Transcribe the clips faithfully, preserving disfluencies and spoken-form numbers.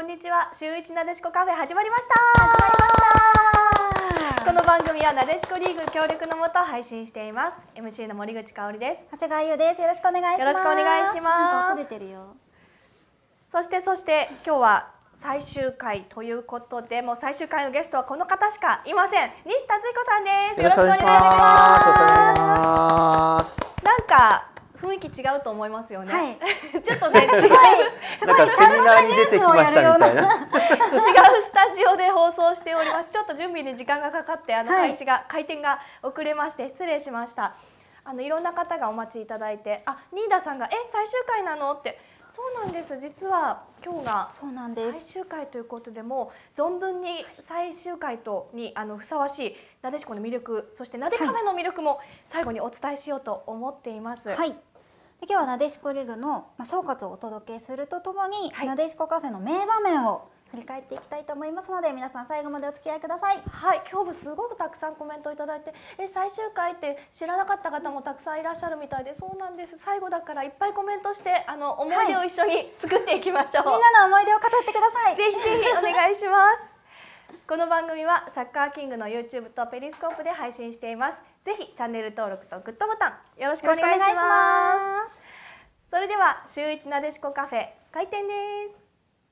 んにちは。週一なでしこカフェ始まりました。 始まりました。 この番組はなでしこリーグ協力のもと配信しています。エムシー の森口香織です。 長谷川優です。よろしくお願いします。 よろしくお願いします。 なんか音出てるよ。 そしてそして今日は最終回ということで、もう最終回のゲストはこの方しかいません。西田敦彦さんです。 よろしくお願いします。お願いします。 なんか雰囲気違うと思いますよね。 はい、 ちょっとね、 すごい、すごいなんかセミナーに出てきましたみたいな。違うスタジオで放送しております。ちょっと準備に時間がかかって、あの開始が、はい、開店が遅れまして失礼しました。あのいろんな方がお待ちいただいて、あ、新田さんがえ最終回なのって。そうなんです。実は今日が最終回ということでも存分に最終回とにあのふさわしいなでしこの魅力、そしてなでカフェの魅力も最後にお伝えしようと思っています。 はい。で今日はなでしこリーグの総括をお届けするとともに、はい、なでしこカフェの名場面を振り返っていきたいと思いますので、皆さん最後までお付き合いください。 はい、今日もすごくたくさんコメントいただいて、え最終回って知らなかった方もたくさんいらっしゃるみたいで、そうなんです。最後だからいっぱいコメントしてあの思い出を一緒に作っていきましょう。 はい、みんなの思い出を語ってください。 ぜひぜひお願いします。この番組はサッカーキングの YouTube とペリスコープで配信しています。ぜひチャンネル登録とグッドボタンよろしくお願いします。それでは週一なでしこカフェ開店です。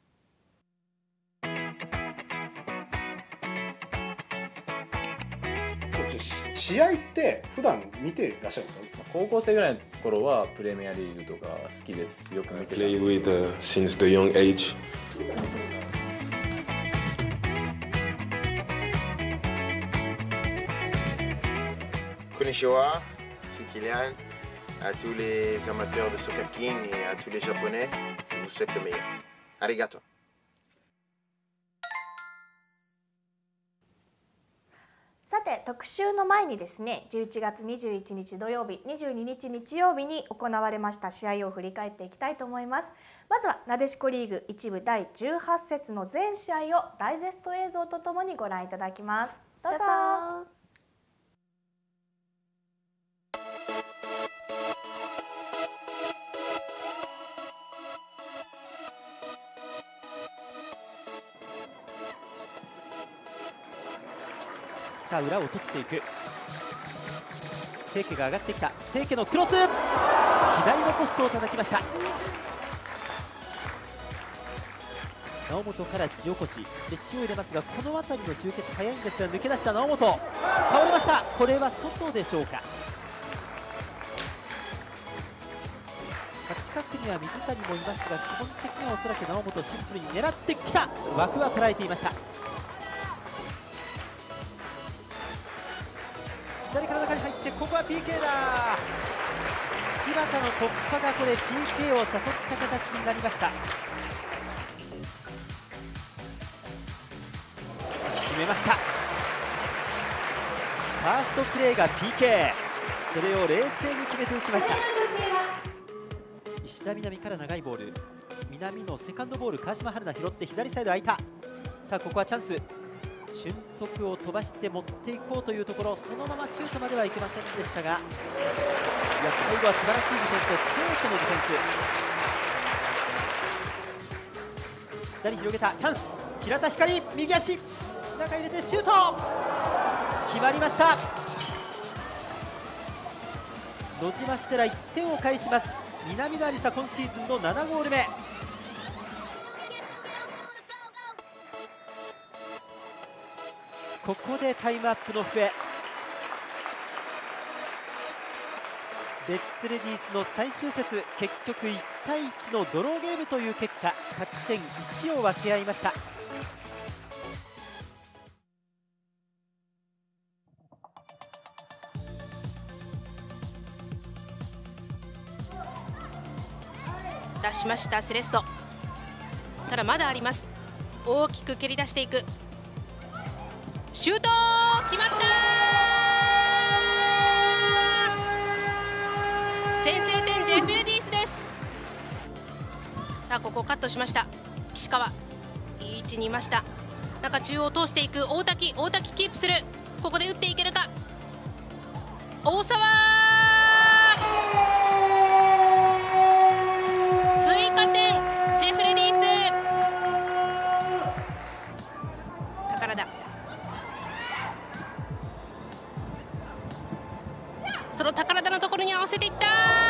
試合って普段見てらっしゃるんですか？ 高校生ぐらいの頃はプレミアリーグとか好きです。よく見てた。 Play with uh, since the young age. Konnichiwa, c'est Kylian. À tous les amateurs de Soccer King et à tous les Japonais, je vous souhaite le meilleur. Arigato. さて特集の前にですね、じゅういちがつにじゅういちにち土曜日、にじゅうににち日曜日に行われました試合を振り返っていきたいと思います。まずはなでしこリーグ一部だいじゅうはち節の全試合をダイジェスト映像とともにご覧いただきます。どうぞ。 さあ裏を取っていく。清家が上がってきた。清家のクロス、左のポストを叩きました。猶本から塩越で血を入れますが、この辺りの集結早いんですが、抜け出した猶本倒れました。これは外でしょうか。近くには水谷もいますが、基本的にはおそらく猶本シンプルに狙ってきた。枠は捉えていました。左から中に入って、ここは ピーケー だ。柴田の突破がこれ ピーケー を誘った形になりました。決めました。ファーストプレーが ピーケー、 それを冷静に決めていきました。石田南から長いボール、南のセカンドボール、川島春奈拾って左サイド空いた。さあここはチャンス。俊足を飛ばして持っていこうというところ、そのままシュートまではいけませんでしたが、いや最後は素晴らしいディフェンスです。清家のディフェンス、左広げたチャンス。平田光、右足中入れてシュート決まりました。野島ステラいってんを返します。南野有紗今シーズンのななゴール目。ここでタイムアップの笛。レッツレディースの最終節、結局いちたいいちのドローゲームという結果、勝ち点いちを分け合いました。 出しましたセレッソ。ただまだあります。大きく蹴り出していく。シュート決まった。先制点ジェフレディースです。さあここカットしました。岸川いい位置にいました。中中央を通していく大滝。大滝キープする。ここで打っていけるか。大沢追加点ジェフレディース。 宝田。その宝田のところに合わせていった。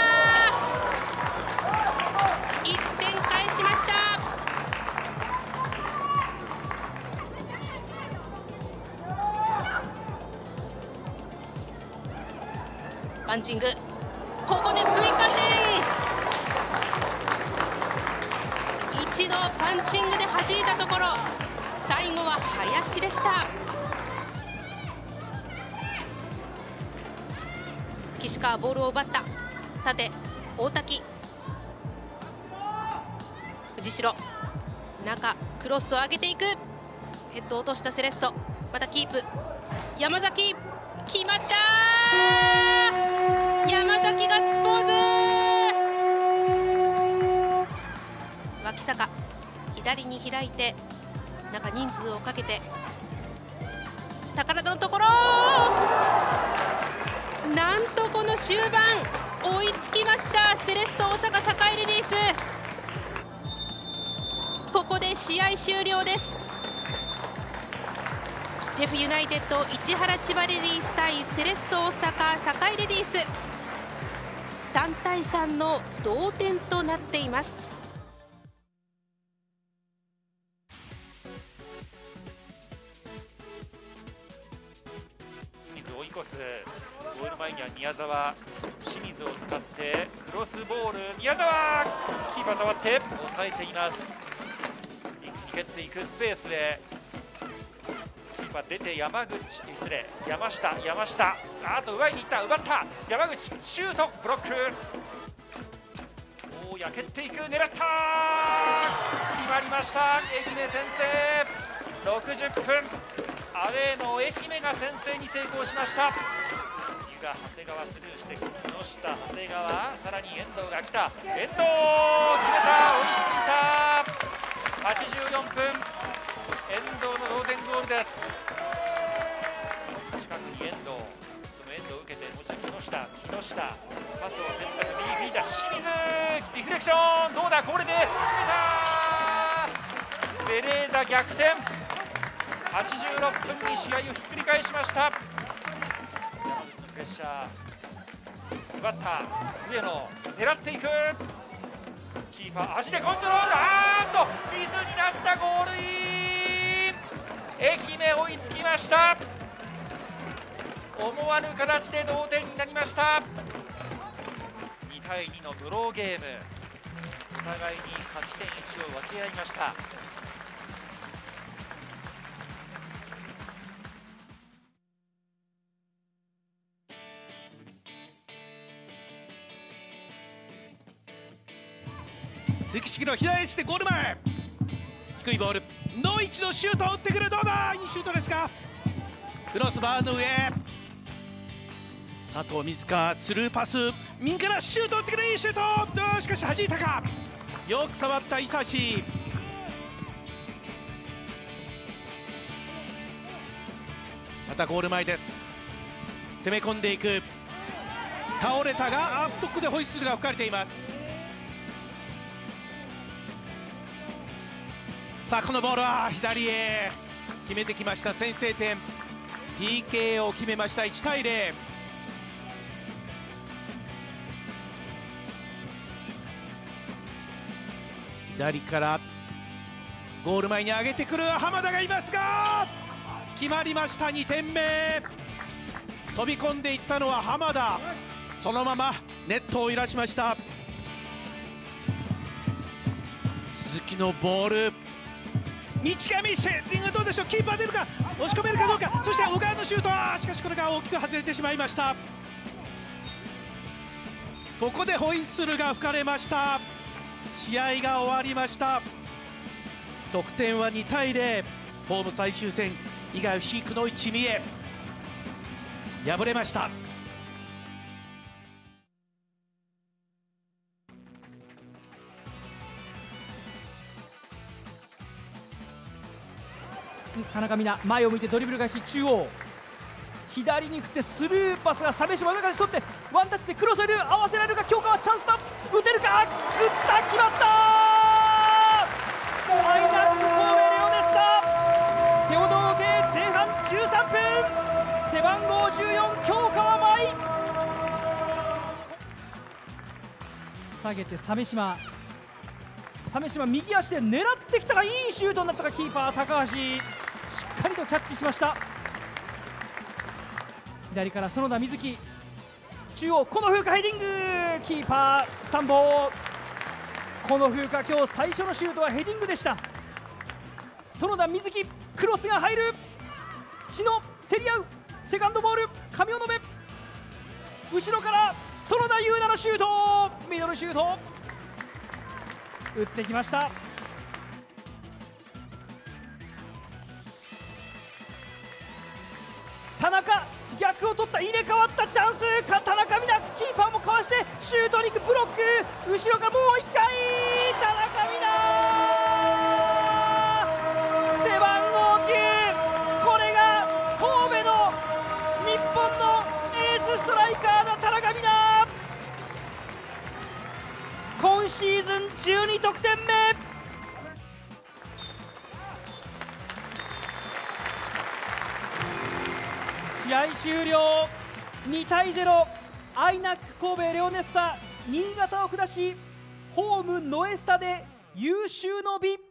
いってん返しました。パンチング、ここで追加点。一度パンチングで弾いたところ、最後は林でした。岸川ボールを奪った。縦大滝、藤代、中クロスを上げていく。ヘッドを落としたセレッソ、またキープ。山崎決まった。山崎ガッツポーズ。脇坂左に開いて、中人数をかけて宝田のところ、なんとこの終盤追いつきました。セレッソ大阪堺レディース、ここで試合終了です。ジェフユナイテッド市原千葉レディース対セレッソ大阪堺レディース、さんたいさんの同点となっています。 水を追い越す。ゴール前には宮澤、清水を使ってクロスボール、宮澤キーパー触って抑えています。一気に蹴っていくスペースへ、キーパー出て山口、失礼山下、山下、あと奪いにいった、奪った、山口シュート、ブロック、大谷蹴っていく、狙った、決まりました。愛媛先制。ろくじゅっぷん、アウェーの愛媛が先制に成功しました。湯が長谷川スルーして木下、長谷川、さらに遠藤が来た、遠藤決めた、追いついた。はちじゅうよんぷん、遠藤の同点ゴールです。近くに遠藤、その遠藤を受けてもう一度木下、木下パスを選択、右フィーダー清水、リフレクション、どうだ、これで決めた。ベレーザ逆転。はちじゅうろっぷんに試合をひっくり返しました。山口のプレッシャー、奪った上野、狙っていく、キーパー足でコントロール、あーっとミスになった。ゴールイン。愛媛追いつきました。思わぬ形で同点になりました。にたいにのドローゲーム、お互いに勝ち点いちを分け合いました。 関式の左足でゴール前、低いボール、野一のシュートを打ってくる、どうだ、いいシュートですか。クロスバーの上、佐藤自らスルーパス、右からシュートを打ってくる、いいシュート、しかし弾いたか、よく触った伊佐志。またゴール前です。攻め込んでいく、倒れたが、あっとここでホイッスルが吹かれています。さあこのボールは左へ決めてきました。先制点、 ピーケー を決めました。いちたいゼロ。左からゴール前に上げてくる浜田がいますが、決まりました。にてんめ、飛び込んでいったのは浜田、そのままネットを揺らしました。鈴木のボール、道上シェッティング、どうでしょう、キーパー出るか、押し込めるかどうか、そして小川のシュート、しかしこれが大きく外れてしまいました。ここでホイッスルが吹かれました。試合が終わりました。得点はにたいゼロ。ホーム最終戦、伊賀 エフシー くのいち三重敗れました。 田中美奈、前を向いてドリブル返し、中央左に振ってスルーパスが鮫島の中で取って、ワンタッチでクロスル合わせられるか、強化はチャンスだ、打てるか、打った、決まった。アイナック神戸レオネッサ、テオドーロ・ゲーじゅうさんぷん、背番号じゅうよん京川舞、下げて鮫島、鮫島右足で狙ってきたがいいシュートになったがキーパー高橋しっかりとキャッチしました。左から園田瑞希、中央この風花ヘディング、キーパー参謀、この風花今日最初のシュートはヘディングでした。園田瑞希クロスが入る、血の競り合うセカンドボール、神尾野目、後ろから園田優奈のシュート、ミドルシュート打ってきました。田中逆を取った、入れ替わったチャンスか、田中美奈キーパーもかわしてシュートに行く、ブロック後ろからもういっかい田中美奈背番号きゅう、これが神戸の日本のエースストライカーの田中美奈、今シーズンじゅうに得点目。試合終了、にたいゼロ、アイナック神戸レオネッサ新潟を下し、ホームノエスタで有終の美。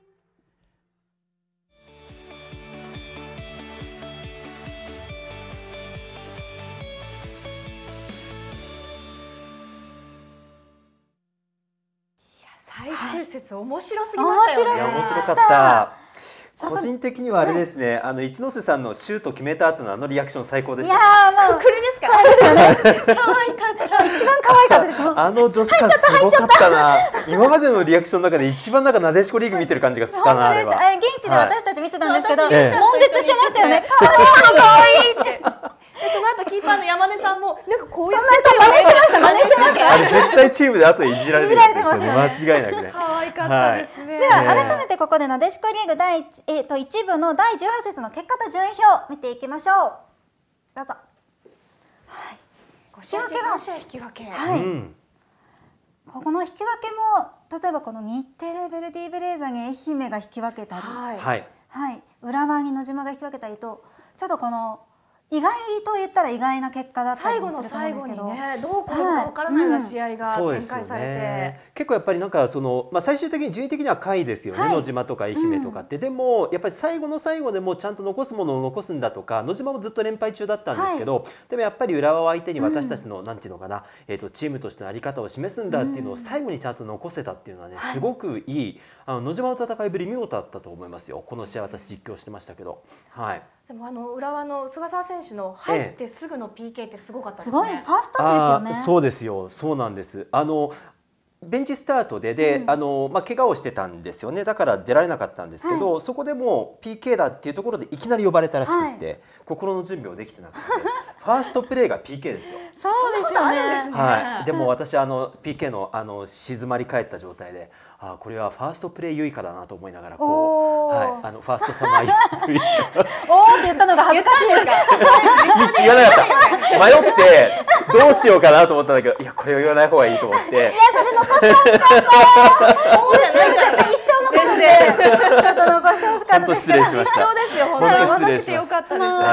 最終節面白すぎましたよね。 いや面白かった。個人的にはあれですね、あの一ノ瀬さんのシュート決めた後のあのリアクション最高でした。 いやーもうこれですか。 これですよね。 可愛かった。 一番可愛かったですもん。 あの女子感すごかったな。今までのリアクションの中で一番なんかなでしこリーグ見てる感じがしたな。あれは。 現地で私たち見てたんですけど、 はい、 悶絶してましたよね。可愛い可愛いって。その後キーパーの山根さんもなんかこうやって真似してました。真似してました。 あれ絶対チームで後でいじられてるんですよね。間違いなくね。 可愛かったですね。 では改めてここでなでしこリーグ第一えっと一部のだいじゅうはち節の結果と順位表見ていきましょう。どうぞ。はい。 引き分けが引き分け。 はい。ここの引き分けも例えばこの日テレベルディベレーザに愛媛が引き分けたり、 はいはい。浦和に野島が引き分けたりとちょっとこの意外と言ったら意外な結果だったりもすると思うんですけど、 ね、どう転ぶかわからないような試合が展開されて、ね、 結構やっぱりなんかその、まあ、最終的に順位的には下位ですよね、はい、野島とか愛媛とかって、うん、でもやっぱり最後の最後でもちゃんと残すものを残すんだとか、野島もずっと連敗中だったんですけど、はい、でもやっぱり浦和を相手に私たちの、うん、なんていうのかな、えーと、チームとしての在り方を示すんだっていうのを最後にちゃんと残せたっていうのはね、すごくいい、あの野島の戦いぶり見事だったと思いますよ。この試合私実況してましたけど、はい。 でもあの浦和の菅澤選手の入ってすぐの ピーケー ってすごかったですね。 すごいファーストタッチですよね。 そうですよ、そうなんです。あのベンチスタートでで、うん、あのまあ怪我をしてたんですよね。だから出られなかったんですけど、はい、そこでもう ピーケー だっていうところでいきなり呼ばれたらしくて、はい、心の準備をできてなくて、ファーストプレーが ピーケー ですよ。 そうですよね。 はい。でも私あの ピーケー のあの静まり返った状態で、あこれはファーストプレーユイカだなと思いながらこう、はい、あのファーストサマーユイカ。 おーって言ったのが恥ずかしいですか。 言わなかった。迷ってどうしようかなと思ったんだけど、いやこれを言わない方がいいと思って。いやそれ残してほしかった。そうじゃないから一生残るんで、ちょっと残してほしかったですけど。 失礼しました。 そうですよ。本当に失礼しました。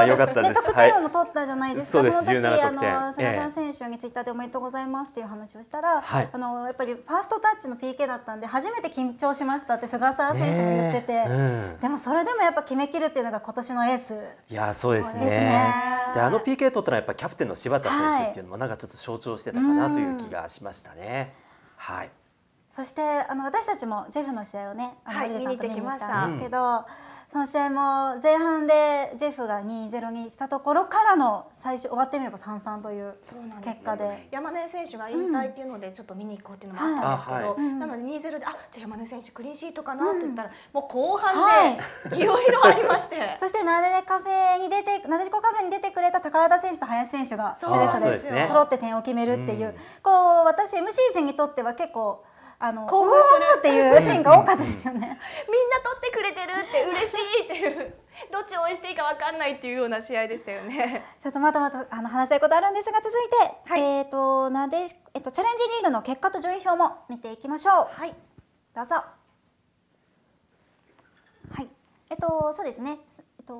あよかったです。 得点も取ったじゃないですか。 そうです。 その時あの菅澤選手にツイッターでおめでとうございますっていう話をしたら、あのやっぱりファーストタッチの ピーケー だったんで初めて緊張しましたって菅澤選手も言ってて、でもそれでもやっぱ決めきるっていうのが今年のエース。 いやそうですね。であの ピーケー 取ったのはやっぱキャプテンの柴田選手っていうのもなんかちょっと象徴してたかなという気がしましたね。はい。 そしてあの私たちもジェフの試合をね、あの堀出さんと見に行ったんですけど、その試合も前半でジェフが にたいゼロ にしたところからの最初終わってみれば さんたいさん という結果で、 山根選手が引退っていうのでちょっと見に行こうっていうのもあったんですけど、なので にたいゼロ であじゃあ山根選手クリーンシートかなって言ったら、もう後半でいろいろありまして、 そしてなでカフェに出てなでしこカフェに出てくれた宝田選手と林選手がそれぞれ揃って点を決めるっていう、こう私 エムシー 陣にとっては結構あの興奮するっていうシーンが多かったですよね。みんな撮ってくれてるって嬉しいっていうどっちを応援していいかわかんないっていうような試合でしたよね。 ちょっとまたまたあの話したいことあるんですが、続いて、はい、えっとなでえっとチャレンジリーグの結果と順位表も見ていきましょう。 はい。 どうぞ。はい。えっとそうですね。えっと。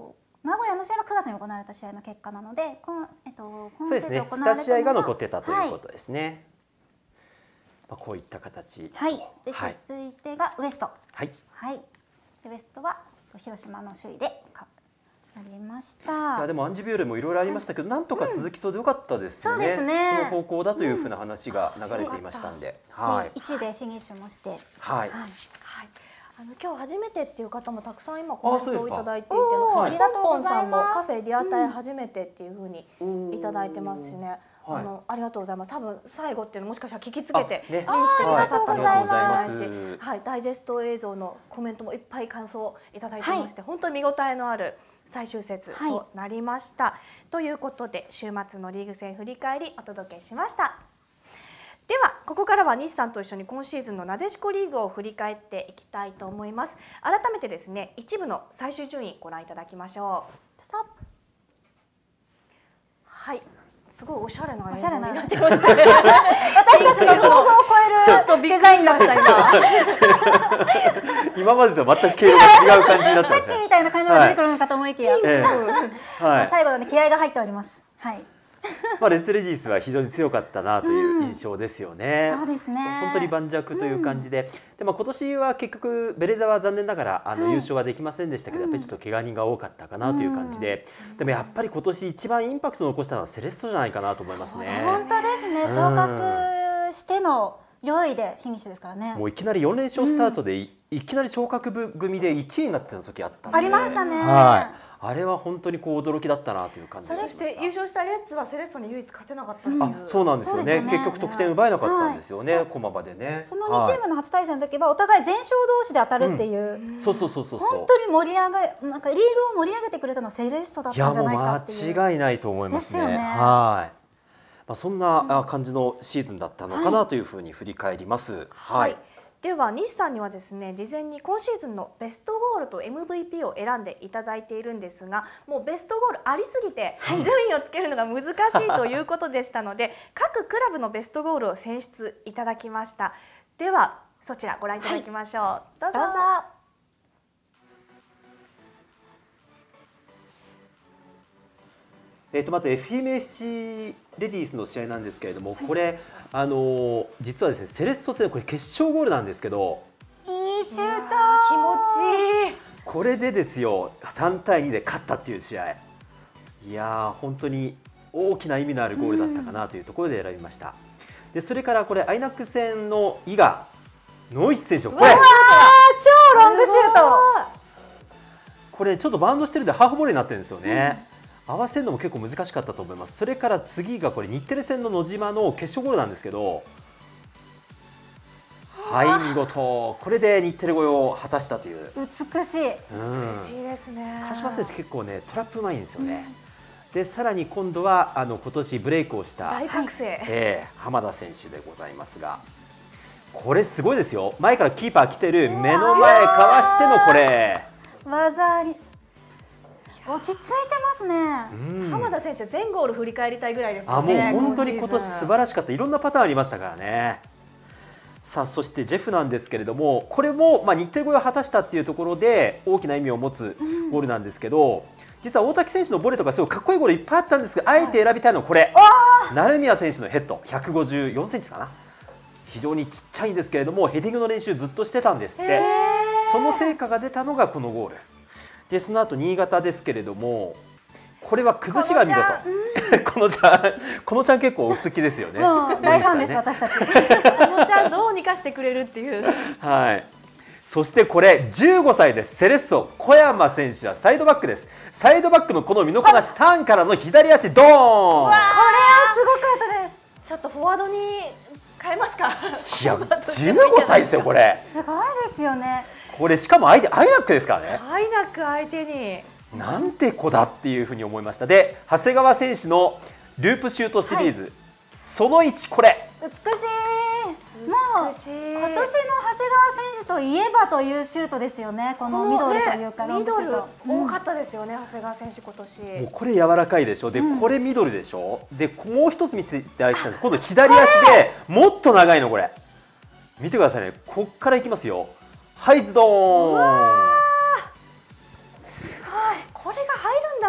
名古屋の試合はくがつに行われた試合の結果なので、このえっと今そうですね。に試合が残ってたということですね。まあこういった形。 はい。で続いてがウエスト。 はい。 はい。ウエストは広島の首位でなりました。 いやでもアンジビューレもいろいろありましたけど、なんとか続きそうでよかったですよね。 そうですね。 その方向だというふうな話が流れていましたんで、 はい。いちいでフィニッシュもして、 はい。 あの今日初めてっていう方もたくさん今コメントをいただいていて、 ありがとうございます。 カフェリアタイ初めてっていうふうにいただいてますしね。あのありがとうございます。多分最後っていうのもしかしたら聞きつけて見に来てくださったと思いますし、はい、ダイジェスト映像のコメントもいっぱい感想をいただいてまして、本当に見応えのある最終節となりました。ということで週末のリーグ戦振り返りお届けしました。ではここからは西さんと一緒に今シーズンのなでしこリーグを振り返っていきたいと思います。改めてですね、一部の最終順位ご覧いただきましょう。はい、すごいおしゃれな映像になってますね。 私たちの想像を超えるデザインになった今。今までと全く毛色が違う感じになってました。 さっきみたいな感じが出てくるのかと思いきや、 はい、 最後の気合が入っております。はい。 まあレッツレディースは非常に強かったなという印象ですよね。 そうですね。 本当に盤石という感じで、うん、でも今年は結局ベレザは残念ながらあの優勝はできませんでしたけど、はい、やっぱりちょっと怪我人が多かったかなという感じで、うん、でもやっぱり今年一番インパクトを残したのはセレッソじゃないかなと思いますね。 本当ですね。昇格してのよいでフィニッシュですからね。 もういきなりよん連勝スタートで い,、うん、いきなり昇格組でいちいになってた時あったんで。 ありましたね。 はい。あれは本当にこう驚きだったなという感じでした。 それして優勝したレッツはセレッソに唯一勝てなかったっていう。 あ、そうなんですよね。結局得点奪えなかったんですよね。駒場でね。 そのにチームの初対戦の時はお互い全勝同士で当たるっていう。 そうそうそうそう。 本当に盛り上がなんかリーグを盛り上げてくれたのはセレッソだったんじゃないかっていう。 いやもう間違いないと思いますね。はい。まあそんな感じのシーズンだったのかなというふうに振り返ります。はい。 では西さんにはですね、事前に今シーズンのベストゴールと エムブイピー を選んでいただいているんですが、もうベストゴールありすぎて順位をつけるのが難しいということでしたので各クラブのベストゴールを選出いただきました。ではそちらご覧いただきましょう。はい、どうぞ。 どうぞ。 えー、とまず エフエムエフシー レディースの試合なんですけれども、これあのー、実はですねセレッソ戦これ決勝ゴールなんですけど、 いいシュート、 気持ちいい。 これでですよさんたいにで勝ったっていう試合、いやー本当に大きな意味のあるゴールだったかなというところで選びました。でそれからこれアイナック戦の伊賀ノイツ選手、これ超ロングシュート、 これちょっとバウンドしてるんでハーフボレーになってるんですよね。うん、合わせるのも結構難しかったと思います。それから次がこれ日テレ戦の野島の決勝ゴールなんですけど、はい見事、これで日テレ超えを果たしたという。 美しい、 うん、 美しいですね。 鹿島選手結構ねトラップうまいんですよね。うん、でさらに今度はあの今年ブレイクをした大学生、 えー、浜田選手でございますが、これすごいですよ。前からキーパー来てる目の前かわしてのこれ技あり。落ち着いてますね。 うん、浜田選手全ゴール振り返りたいぐらいですよね。あ、もう本当に今年素晴らしかった。いろんなパターンありましたからね。さあそしてジェフなんですけれども、これもまあ日テレ超えを果たしたっていうところで大きな意味を持つゴールなんですけど、うん、実は大滝選手のボレーとかすごいかっこいいゴールいっぱいあったんですが、あえて選びたいのはこれ、成宮選手のヘッドひゃくごじゅうよんセンチかな、非常にちっちゃいんですけれどもヘディングの練習ずっとしてたんですって。その成果が出たのがこのゴールで、その後新潟ですけれども、これは崩しが見事。このちゃん、このちゃん結構お好きですよね。 もう大ファンです、私たち。 このちゃんどうにかしてくれるっていう。 はい。そしてこれじゅうごさいです。セレッソ小山選手はサイドバックです。サイドバックのこの身のこなしターンからの左足ドーン。これはすごかったです。 ちょっとフォワードに変えますか。 いやじゅうごさいですよこれ。 すごいですよね。 これしかも相手アイナックですからね。 アイナック相手になんて子だっていうふうに思いました。で長谷川選手のループシュートシリーズ、はい、そのいちこれ美しい。もう今年の長谷川選手といえばというシュートですよね。このミドルというかロングシュート、 ミドル多かったですよね、うん、長谷川選手今年。 もうこれ柔らかいでしょ。で、うん、これミドルでしょ。でもう一つ見せていただいてたんです。今度左足でもっと長いの、これ見てくださいね。こっからいきますよ。はいズドーン。 すごい。これが入るん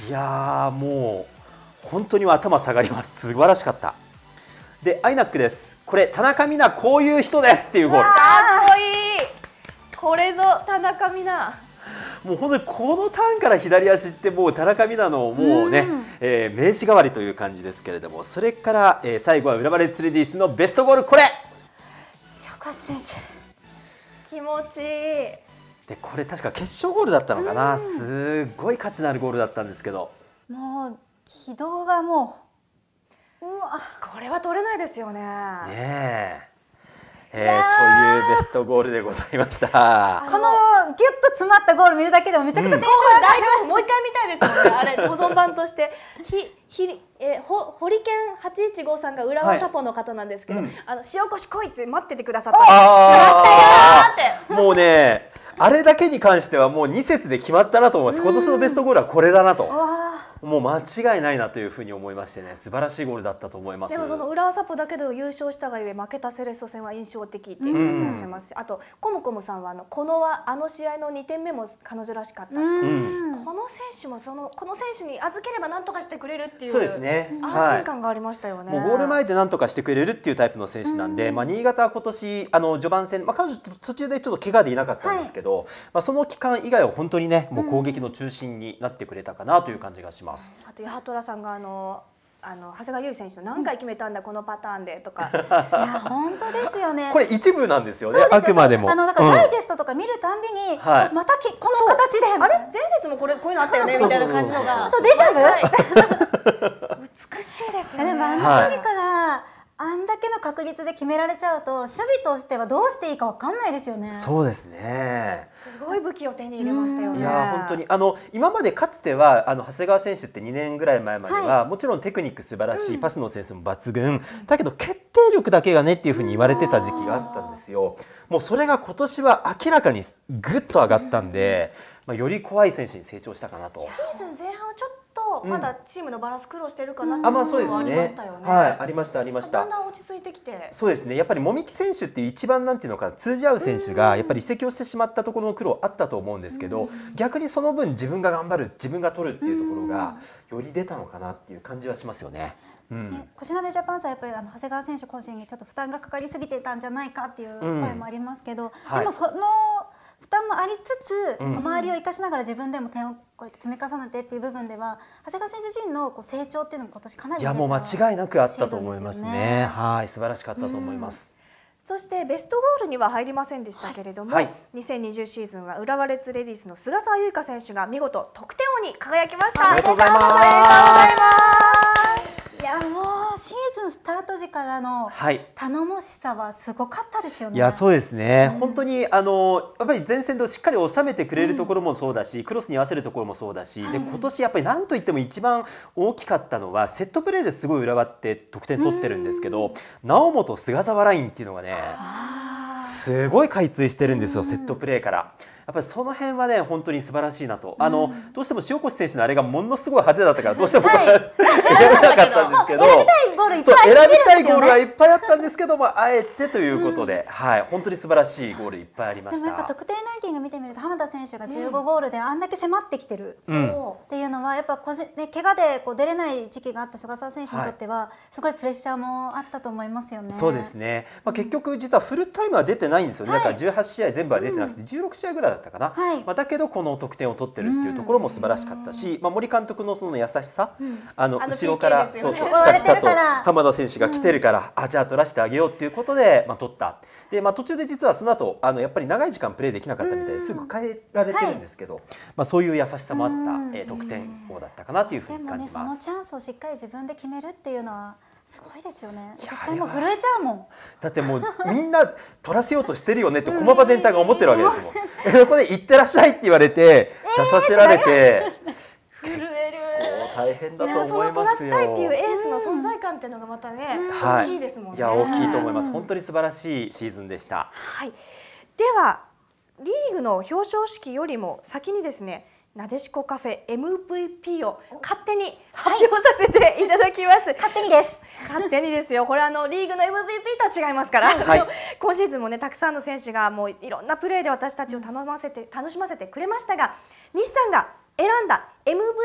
いやーもう本当に頭下がります。素晴らしかった。でアイナックです。これ田中美南こういう人ですっていうゴール。 かっこいい。これぞ田中美南。 もう本当にこのターンから左足ってもう田中美南のもうね、うんえー、名刺代わりという感じですけれども、それから、えー、最後は浦和レッズレディースのベストゴール、これ塩越選手気持ちいい。 でこれ確か決勝ゴールだったのかな、うん、すごい価値のあるゴールだったんですけど、 もう軌道がもううわこれは取れないですよね。ねええー、というベストゴールでございました。 このギュッと詰まったゴール見るだけでもめちゃくちゃテンション上がる、 うん、もう一回見たいですよね。あれ保存版としてひひえほホリケンはちいちごさんが浦和サポの方なんですけど、はいうん、あの塩越来いって待っててくださったんです。来ましたよーって。 もうねあれだけに関してはもうに節で決まったなと思います。今年のベストゴールはこれだなと。もう間違いないなというふうに思いましてね、素晴らしいゴールだったと思います。 でもその浦和サポだけで優勝したがゆえ負けたセレッソ戦は印象的って言ってらっしゃいます。あとコムコムさんはあのこのはあの試合のにてんめも彼女らしかった。この選手もそのこの選手に預ければ何とかしてくれるっていうそうですね。 安心感がありましたよね。 もうゴール前で何とかしてくれるっていうタイプの選手なんで、まあ新潟は今年あの序盤戦、まあ彼女途中でちょっと怪我でいなかったんですけど、まあその期間以外は本当にねもう攻撃の中心になってくれたかなという感じがします。 あと八幡さんがあのあの長谷川優選手の何回決めたんだ、うん、このパターンでとか。 いや本当ですよね。 これ一部なんですよね。あくまでも。 あのだからダイジェストとか見るたんびに、うん、またきこの形で。 あれ前節もこれこういうのあったよねみたいな感じのが。 あとデジャブ。 美しいですよね。 でもあの時から。あんだけの確率で決められちゃうと守備としてはどうしていいかわかんないですよね。 そうですね。 すごい武器を手に入れましたよね。 いや本当にあの今までかつてはあの長谷川選手ってにねんぐらい前までは、はい、もちろんテクニック素晴らしい、うん、パスのセンスも抜群、うん、だけど決定力だけがねっていうふうに言われてた時期があったんですよ。もうそれが今年は明らかにぐっと上がったんで、まあより怖い選手に成長したかなと。 シーズン前半はちょっとまだチームのバランス苦労してるかなっていうのはありましたよね。 はい、ありましたありました。 だんだん落ち着いてきて。 そうですね。やっぱり籾木選手っていう一番なんていうのか通じ合う選手がやっぱり移籍をしてしまったところの苦労あったと思うんですけど、逆にその分自分が頑張る、自分が取るっていうところがより出たのかなっていう感じはしますよね。 うん、ね、腰なでジャパンさんやっぱりあの長谷川選手個人にちょっと負担がかかりすぎてたんじゃないかっていう声もありますけど、うんはい、でもその負担もありつつ、うん、周りを生かしながら自分でも点をこうやって積み重ねてっていう部分では長谷川選手自身のこう成長っていうのも今年かなり、 いやもう間違いなくあったと思いますね。はい、素晴らしかったと思います。 うん、そしてベストゴールには入りませんでしたけれども、はい、にせんにじゅうシーズンは浦和レッズレディースの菅澤優香選手が見事得点王に輝きました。 ありがとうございます。 いやもうシーズンスタート時からの頼もしさはすごかったですよね。 いやそうですね、うん、本当にあのやっぱり前線でしっかり収めてくれるところもそうだし、うん、クロスに合わせるところもそうだし、はい、で今年やっぱり何といっても一番大きかったのはセットプレーですごい浦和って得点取ってるんですけど、猶本菅澤ラインっていうのがねすごい開通してるんですよ、セットプレーから。やっぱりその辺はね本当に素晴らしいなと、あの、うん、どうしても塩越選手のあれがものすごい派手だったからどうしても、はい、選べなかったんですけど、 選びたいゴールいっぱい選びたいゴールはいっぱいあったんですけども、あえてということで、うん、はい本当に素晴らしいゴールいっぱいありました。 でもやっぱ得点ランキング見てみると浜田選手がじゅうごゴールであんだけ迫ってきてる、うん、っていうのはやっぱ個人ね怪我でこう出れない時期があった菅澤選手にとっては、はい、すごいプレッシャーもあったと思いますよね。 そうですね。まあ結局実はフルタイムは出てないんですよね。はい、だからじゅうはち試合全部は出てなくてじゅうろく試合ぐらいだったかな。はい、まあだけどこの得点を取ってるっていうところも素晴らしかったし、まあ森監督のその優しさ、うん、あの後ろからそうそう下下と浜田選手が来てるから、うん、あじゃあ取らせてあげようっていうことでまあ取った。でまあ途中で実はその後あのやっぱり長い時間プレーできなかったみたいですぐ変えられてるんですけど、はい、まあそういう優しさもあった、えー、得点王だったかなというふうに感じます。 でもねそのチャンスをしっかり自分で決めるっていうのはすごいですよね。絶対もう震えちゃうもん。 だってもうみんな取らせようとしてるよねって駒場全体が思ってるわけですもん。そこで行ってらっしゃいって言われて出させられて、 震える。 大変だと思いますよ。 いやその取らせたいっていうエースの存在感っていうのがまたね大きいですもんね。 いや大きいと思います。本当に素晴らしいシーズンでした。 はい。ではリーグの表彰式よりも先にですね。なでしこカフェ エムブイピー を勝手に発表させていただきます。はい、 勝手にです。 勝手にですよ。これあのリーグの エムブイピー とは違いますから。はい、今シーズンもねたくさんの選手がもういろんなプレーで私たちを楽ませて楽しませてくれましたが、西さんが選んだ エムブイピー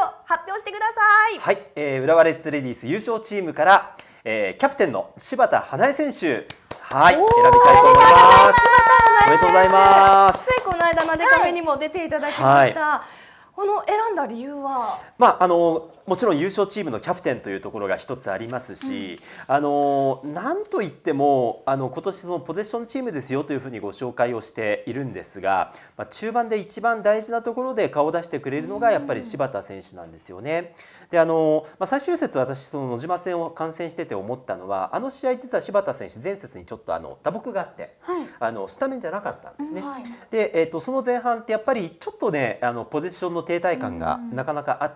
発表してください。 はい、えー、浦和レッズレディース優勝チームから、えー、キャプテンの柴田華恵選手、はい、選びたいと思います。おめでとうございます。 ついこの間なでカフェにも出ていただきました。はい、この選んだ理由は、 まああのもちろん優勝チームのキャプテンというところが一つありますし、うん、あのなんといってもあの今年そのポゼッションチームですよというふうにご紹介をしているんですが、まあ、中盤で一番大事なところで顔を出してくれるのがやっぱり柴田選手なんですよね。であの、まあ、最終節私その野島戦を観戦してて思ったのは、あの試合実は柴田選手前節にちょっとあの打撲があって、はい、あのスタメンじゃなかったんですね。はい、で、えー、とその前半ってやっぱりちょっとねあのポゼッションの停滞感がなかなかあって、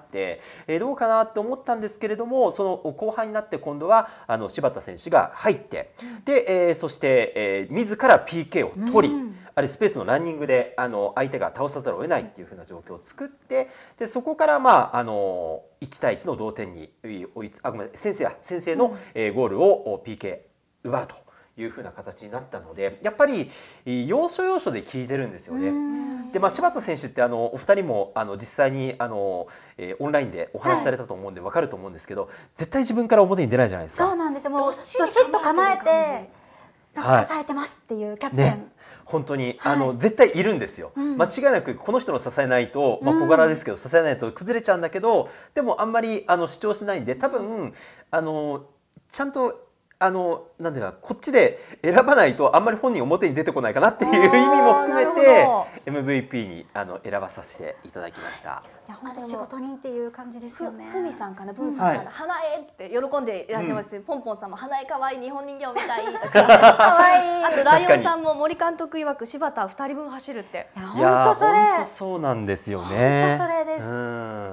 えー、どうかなって思ったんですけれども、その後半になって今度はあの柴田選手が入って、で、えー、そして、えー、自ら ピーケー を取り、あれスペースのランニングであの相手が倒さざるを得ないっていう風な状況を作って、でそこからまああのいち対いちの同点に追いあごめん先制や先制の、うんえー、ゴールを ピーケー 奪うという風な形になったので、やっぱり要所要所で効いてるんですよね。で、まあ、柴田選手ってあのお二人もあの実際にあの、えー、オンラインでお話しされたと思うんで分かると思うんですけど、はい、絶対自分から表に出ないじゃないですか。 そうなんですよ。もうどしっと構えてなんか支えてますっていうキャプテン、はいね、 本当に、はい、あの絶対いるんですよ、うん、間違いなくこの人の支えないと、まあ、小柄ですけど、うん、支えないと崩れちゃうんだけど、でもあんまりあの主張しないんで、多分あのちゃんとあのなんていうかこっちで選ばないとあんまり本人表に出てこないかなっていう意味も含めて エムブイピー にあの選ばさせていただきました。 いや本当仕事人っていう感じですよね。 ふみさんかな、ブーさんかな、はい、花江って喜んでいらっしゃいます、うん、ポンポンさんも花江可愛い日本人形みたいとか可愛いあとライオンさんも森監督曰く柴田ふたりぶん走るって。 いや本当それ本当そうなんですよね。 本当それです。 うん、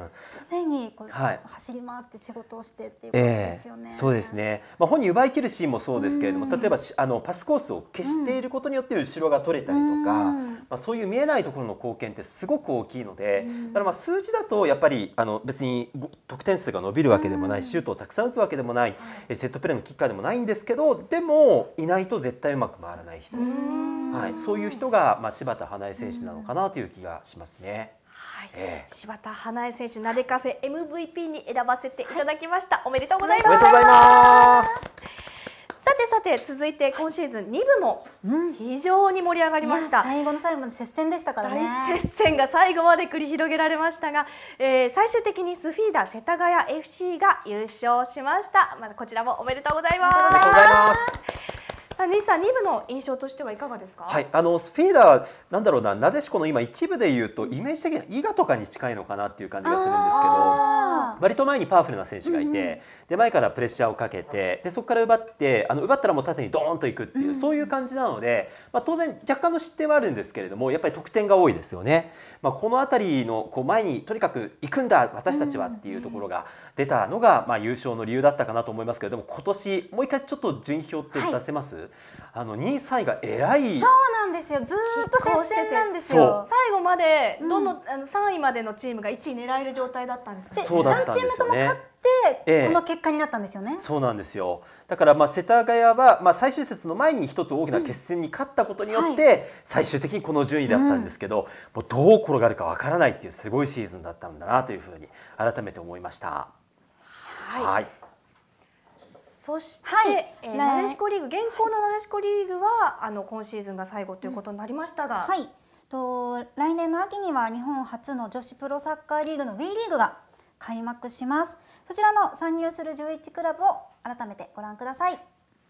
常にこう、はい、走り回って仕事をしてっていうことですよね。 えー、そうですね。まあ本人奪い切るシーンもそうですけれども、例えばあのパスコースを消していることによって後ろが取れたりとか、まあそういう見えないところの貢献ってすごく大きいので、だからまあ数字だとやっぱりあの別に得点数が伸びるわけでもない、シュートをたくさん打つわけでもない、セットプレーのキッカーでもないんですけど、でもいないと絶対うまく回らない人、はい、そういう人がまあ柴田華恵選手なのかなという気がしますね。 はい、えー、柴田華恵選手なでカフェ エムブイピー に選ばせていただきました。はい、おめでとうございます。 おめでとうございます。 さてさて続いて今シーズンに部も非常に盛り上がりました。 うん、最後の最後まで接戦でしたからね。 大接戦が最後まで繰り広げられましたが、えー、最終的にスフィーダ世田谷 エフシー が優勝しました。またこちらもおめでとうございます。 おめでとうございます。 西さん、に部の印象としてはいかがですか。 はい、あのスフィーダーなんだろうな、なでしこの今一部でいうとイメージ的には伊賀とかに近いのかなっていう感じがするんですけど、割と前にパワフルな選手がいて、うんうん、で前からプレッシャーをかけて、でそこから奪ってあの奪ったらもう縦にドーンといくっていう、うん、そういう感じなので、まあ、当然若干の失点はあるんですけれども、やっぱり得点が多いですよね。まあ、この辺りのこう前にとにかく行くんだ私たちはっていうところが出たのが、まあ、優勝の理由だったかなと思いますけれども、今年もう一回ちょっと順位表って出せます？はい、あのにいさんいがえらい、 そうなんですよ、ずーっと接戦なんですよ。 最後までどの、うん、あのさんいまでのチームがいちい狙える状態だったんです。 そうだったんですよね。 さんチームとも勝ってこの結果になったんですよね。ええ、 そうなんですよ。だからまあ世田谷はまあ最終節の前に一つ大きな決戦に勝ったことによって、うん、はい、最終的にこの順位だったんですけど、うん、もうどう転がるかわからないっていうすごいシーズンだったんだなというふうに改めて思いました。はい。はい、 そして、はい、えー、なでしこリーグ、現行のなでしこリーグはあの今シーズンが最後ということになりましたが、 はい、と来年の秋には日本初の女子プロサッカーリーグの ウィー リーグが開幕します。そちらの参入するじゅういちクラブを改めてご覧ください。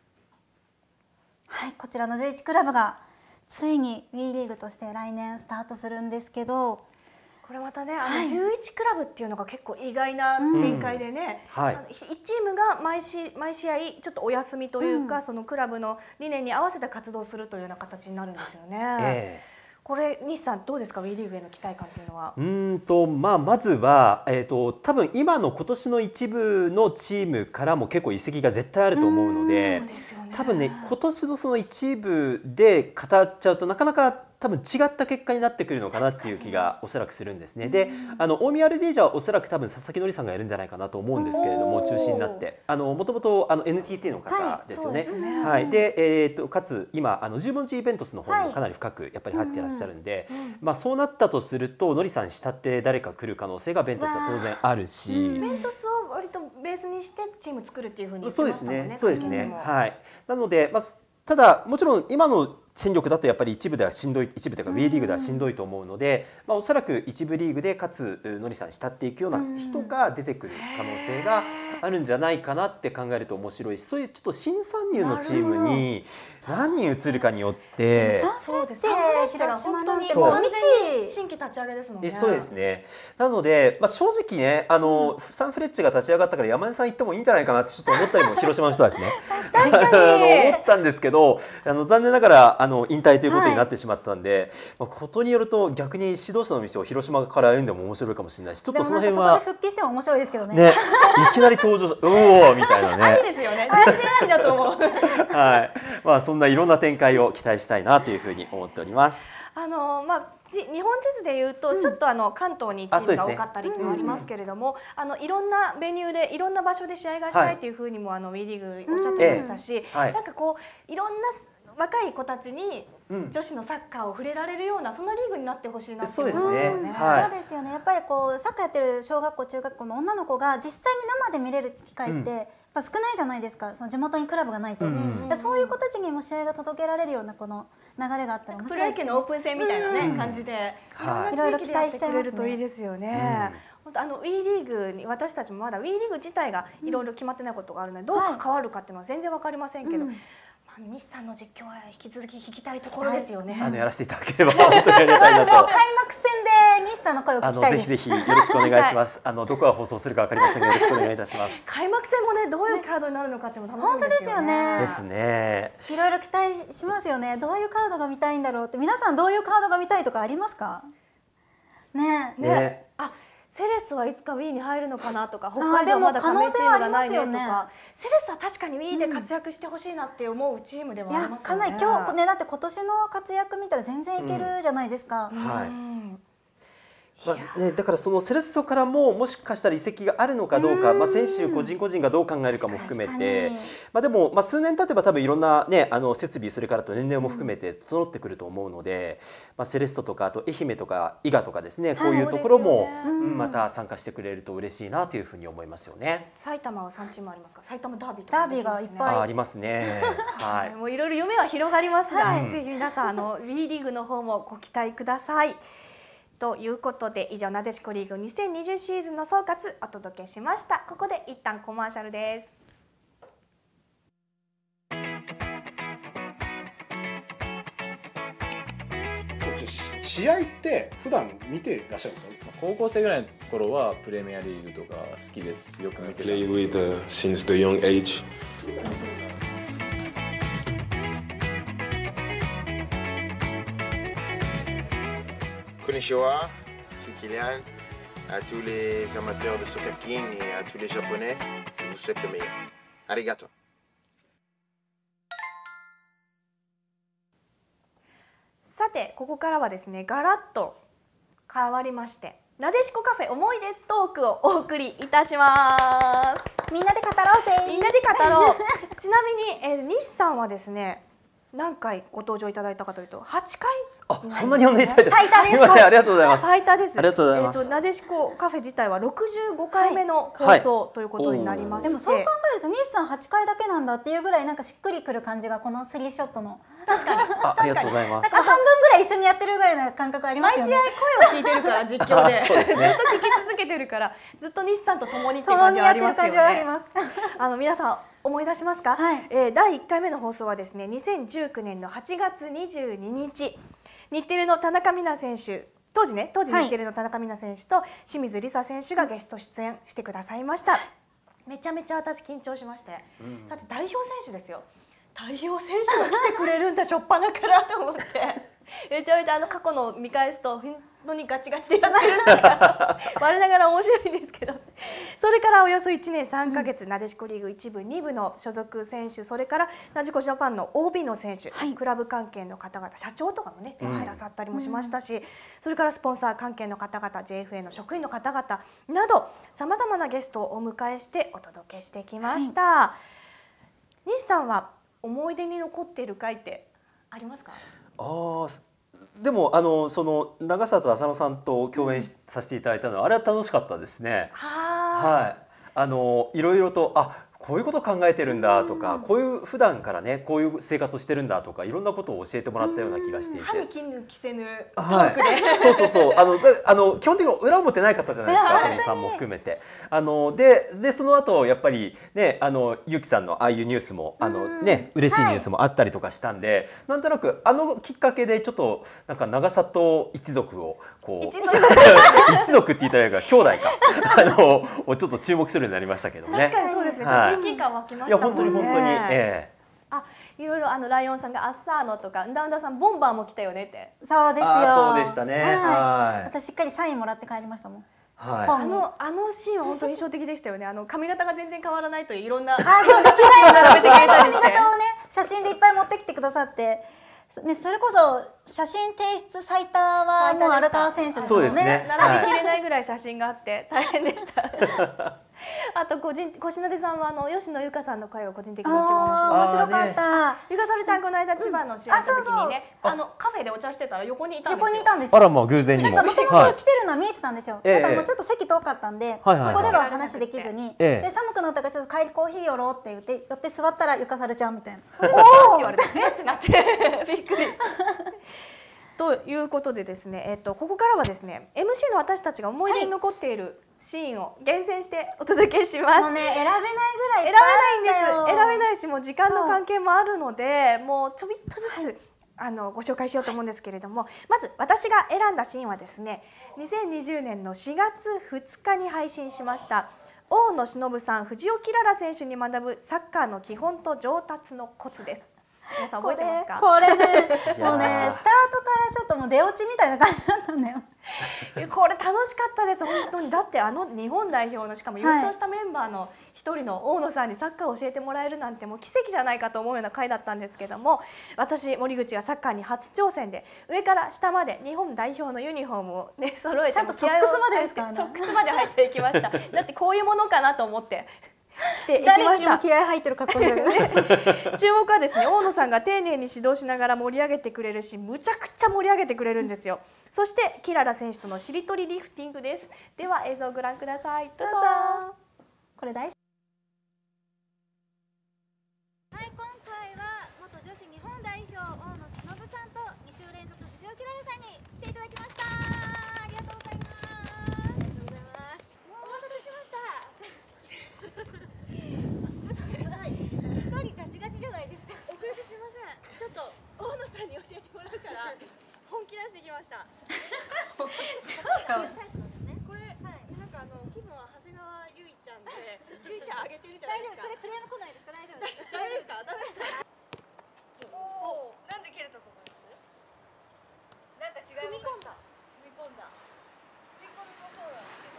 はい、こちらのじゅういちクラブがついに ウィー リーグとして来年スタートするんですけど、 これまたね、あのじゅういちクラブっていうのが結構意外な展開でね、うん、はい、いちチームが毎し毎試合ちょっとお休みというか、うん、そのクラブの理念に合わせて活動するというような形になるんですよね。えーこれ西さんどうですか、ウィー リーグへの期待感というのは。 うんと、まあ、まずは、えーと、多分今の今年の一部のチームからも結構移籍が絶対あると思うので、多分ね今年のその一部で語っちゃうとなかなか多分違った結果になってくるのかなっていう気がおそらくするんですね。で、あの大宮アルディージャはおそらく多分佐々木典さんがやるんじゃないかなと思うんですけれども、中心になって、あのもともとあの エヌティーティー の方ですよね。はい。で、えっとかつ今あの十文字イベントスの方にもかなり深くやっぱり入っていらっしゃるんで、まあそうなったとすると典さん下って誰か来る可能性がベントスは当然あるし、 ベントスを割とベースにしてチーム作るっていうふうに言ってそうですましたもんね。 ね。そうですね。はい。なのでまあただもちろん今の戦力だとやっぱり一部ではしんどい、一部というか WE リーグではしんどいと思うので、まあおそらく一部リーグでかつ典さん慕っていくような人が出てくる可能性があるんじゃないかなって考えると面白いし、そういうちょっと新参入のチームに何人移るかによってそうです。 広島なんてもうもう未知新規立ち上げですもんね。 そうですね。なので、まあ、正直ね、あの、サンフレッチェが立ち上がったから山根さん行ってもいいんじゃないかなってちょっと思ったりも広島の人たちね確かにあの思ったんですけど、あの残念ながらあの引退ということになってしまったんで、まあ、ことによると逆に指導者の道を広島から歩んでも面白いかもしれないし、ちょっとその辺はでもなんかそこで復帰しても面白いですけどね。 ね、いきなり登場うおーみたいなね。 ありですよね。全然ありだと思う。 はい、まあそんないろんな展開を期待したいなというふうに思っております。 あのまあ日本地図でいうと、ちょっとあの関東にチームが多かったりもありますけれども、あのいろんなベニューでいろんな場所で試合がしたいというふうにもあの WE リーグおっしゃってましたし、なんかこういろんな若い子たちに女子のサッカーを触れられるようなそんなリーグになってほしいなって思いますよね。 そうですよね。やっぱりこうサッカーやってる小学校中学校の女の子が実際に生で見れる機会ってやっぱ少ないじゃないですか。その地元にクラブがないと。そういう子たちにも試合が届けられるようなこの流れがあったら面白いですね。 プロ野球のオープン戦みたいなね感じでいろいろ期待しちゃいますね。 くれるといいですよね。本当あの WE リーグに私たちもまだ WE リーグ自体がいろいろ決まってないことがあるのでどう関わるかっていうのは全然わかりませんけど。西さんの実況は引き続き聞きたいところですよね。 あのやらせていただければ本当にありがたいなと。 開幕戦で西さんの声を聞きたいです。 ぜひぜひよろしくお願いします。あのどこが放送するかわかりませんがよろしくお願いいたします。 開幕戦もねどういうカードになるのかっていうのも楽しみですよね。 ですね。 いろいろ期待しますよね。どういうカードが見たいんだろうって皆さんどういうカードが見たいとかありますか？ねね。あ。セレッソはいつか WE に入るのかなとか、北海道はまだ加盟チームがないねとか、セレッソは確かに WE で活躍してほしいなって思うチームではありますよね。 かなり今日ねだって今年の活躍見たら全然いけるじゃないですか。 はい。まあね、だからそのセレッソからももしかしたら移籍があるのかどうか、まあ、選手個人個人がどう考えるかも含めて、まあ、でも、まあ、数年経てば多分いろんな、ね、あの設備それからと年齢も含めて整ってくると思うので、まあ、セレッソとかあと愛媛とか伊賀とかですね、こういうところも、うん、また参加してくれると嬉しいなというふうに思いますよね。 埼玉はさんチームありますか？埼玉ダービーとか、ダービーがいっぱいあ, ありますね。はい。 もういろいろ夢は広がりますが、はい、ぜひ皆さんあの WE リーグの方もご期待ください。ということで以上なでしこリーグにせんにじゅうシーズンの総括お届けしました。ここで一旦コマーシャルです。 試合って普段見てらっしゃるんですか？ 高校生ぐらいの頃はプレミアリーグとか好きです。よく見てた。 Play with uh, since the young age. Konnichiwa, c'est Kylian. À tous les amateurs de Soccer King et à tous les Japonais, je vous souhaite le meilleur. Arigato. さてここからはですねガラッと変わりましてなでしこカフェ思い出トークをお送りいたします。 みんなで語ろうぜ。 みんなで語ろう。ちなみに、えー、西さんはですね何回ご登場いただいたかというとはちかい。 あ、そんなに呼んでいただいて最多です。 すみません、ありがとうございます。 最多です。 ありがとうございます。 えっとなでしこカフェ自体はろくじゅうごかいめの放送ということになりまして、 でもそう考えると西さんはちかいだけなんだっていうぐらいなんかしっくりくる感じがこのスリーショットの。 確かに。 あ、ありがとうございます。 なんか半分ぐらい一緒にやってるぐらいの感覚ありますよね。 毎試合声を聞いてるから実況でずっと聞き続けてるからずっと西さんと共にっていう感じはありますよね。あの皆さん思い出しますか？はい、えー、だいいっかいめの放送はですねにせんじゅうきゅうねんのはちがつにじゅうににち。日テレの田中美奈選手、当時ね当時日テレの田中美奈選手と清水梨紗選手がゲスト出演してくださいました。めちゃめちゃ私緊張しまして、うん、だって代表選手ですよ。代表選手が来てくれるんだ初っ端からと思ってめちゃめちゃあの過去の見返すと本当にガチガチでやってるんだから我ながら面白いんですけど、それからおよそいちねんさんかげつ、うん、なでしこリーグいち部に部の所属選手、それからなでしこジャパンの オービー の選手、はい、クラブ関係の方々、社長とかもね出てくださったりもしましたし、うん、それからスポンサー関係の方々、 ジェイエフエー の職員の方々などさまざまなゲストをお迎えしてお届けしてきました。はい、西さんは思い出に残っている回ってありますか？ あでもあのその長里浅野さんと共演させていただいたのは、うん、あれは楽しかったですね。はい、あのいろいろとあこういうこと考えてるんだとか、うん、こういう普段からねこういう生活をしてるんだとかいろんなことを教えてもらったような気がしていて、 歯に衣着せぬトークで、 はい、そうそうそうあのあの基本的に裏表ない方じゃないですか、浅野さんも含めて。あのででその後やっぱりねあのゆきさんのああいうニュースもあのね嬉しいニュースもあったりとかしたんで、はい、なんとなくあのきっかけでちょっとなんか長里一族をこう一族って言ったらいいか兄弟かあのをちょっと注目するようになりましたけどね。 確かにそうですね。はい、親近感湧きましたもんね。 いや本当に本当に。ええ。 あ、いろいろあのライオンさんがアッサーノとかンダウンダさんボンバーも来たよねって。 そうですよ。 そうでしたね。はい。 私しっかりサインもらって帰りましたもん。 はい。 あのあのシーンは本当に印象的でしたよね。あの髪型が全然変わらないといういろんな。 あ、そう歴代の髪型をね写真でいっぱい持ってきてくださって。ね、それこそ写真提出最多はもう荒川選手ですよね。 そうですね。 並びきれないぐらい写真があって大変でした。あと個人小品出さんはあの吉野由香さんの会を個人的に一番面白かった。 ゆかさるちゃんこの間千葉の試合の時にね、あのカフェでお茶してたら横にいたんですよ。 横にいたんです。 あらまあ偶然にも。 なんかもともと来てるのは見えてたんですよ。ただもうちょっと席遠かったんで、そこでは話できずに、で寒くなったからちょっと帰りコーヒー寄ろうって言って寄って座ったらゆかさるちゃんみたいな。 おお。言われてえってなってびっくり。ということでですね、えっとここからはですね、エムシー の私たちが思い出に残っているシーンを厳選してお届けします。 もうね選べないぐらい選べないんです。選べないし、もう時間の関係もあるので、もうちょびっとずつ、はい、あのご紹介しようと思うんですけれども、まず私が選んだシーンはですね、にせんにじゅうねんのしがつふつかに配信しました大野忍さん、藤尾きらら選手に学ぶサッカーの基本と上達のコツです。皆さん覚えてますか？ これね、もうね、スタートからちょっともう出落ちみたいな感じだったんだよ。 これ楽しかったです本当に。だってあの日本代表のしかも優勝したメンバーの一人の大野さんにサッカーを教えてもらえるなんてもう奇跡じゃないかと思うような回だったんですけども、私森口がサッカーに初挑戦で上から下まで日本代表のユニフォームをね揃えて、 ちゃんとソックスまでですからね。 ソックスまで入っていきました。だってこういうものかなと思って来ていきました。 誰にも気合入ってる格好でね。 注目はですね、大野さんが丁寧に指導しながら盛り上げてくれるし、むちゃくちゃ盛り上げてくれるんですよ。そしてキララ選手とのしりとりリフティングです。では映像をご覧ください。どうぞ。 これ大好き。 はい、今回は元女子日本代表大野忍さんとに週連続藤尾きららさんに来ていただきました。ありがとうございます。ありがとうございます。お待たせしました。一人ガチガチじゃないですか。 遅れてすみません。ちょっと大野さんに教えてもらうから本気出してきました。ちょっとこれ、はい、なんかあの気分は長谷川ゆいちゃんで、ゆいちゃんあげてるじゃないですか。 大丈夫、それクレーム来ないですか？大丈夫ですか？ ダメですか？ダメですか？おお、なんで蹴れたと思います？なんか違い踏み込んだ。踏み込んだ。踏み込みもそうなんですけど、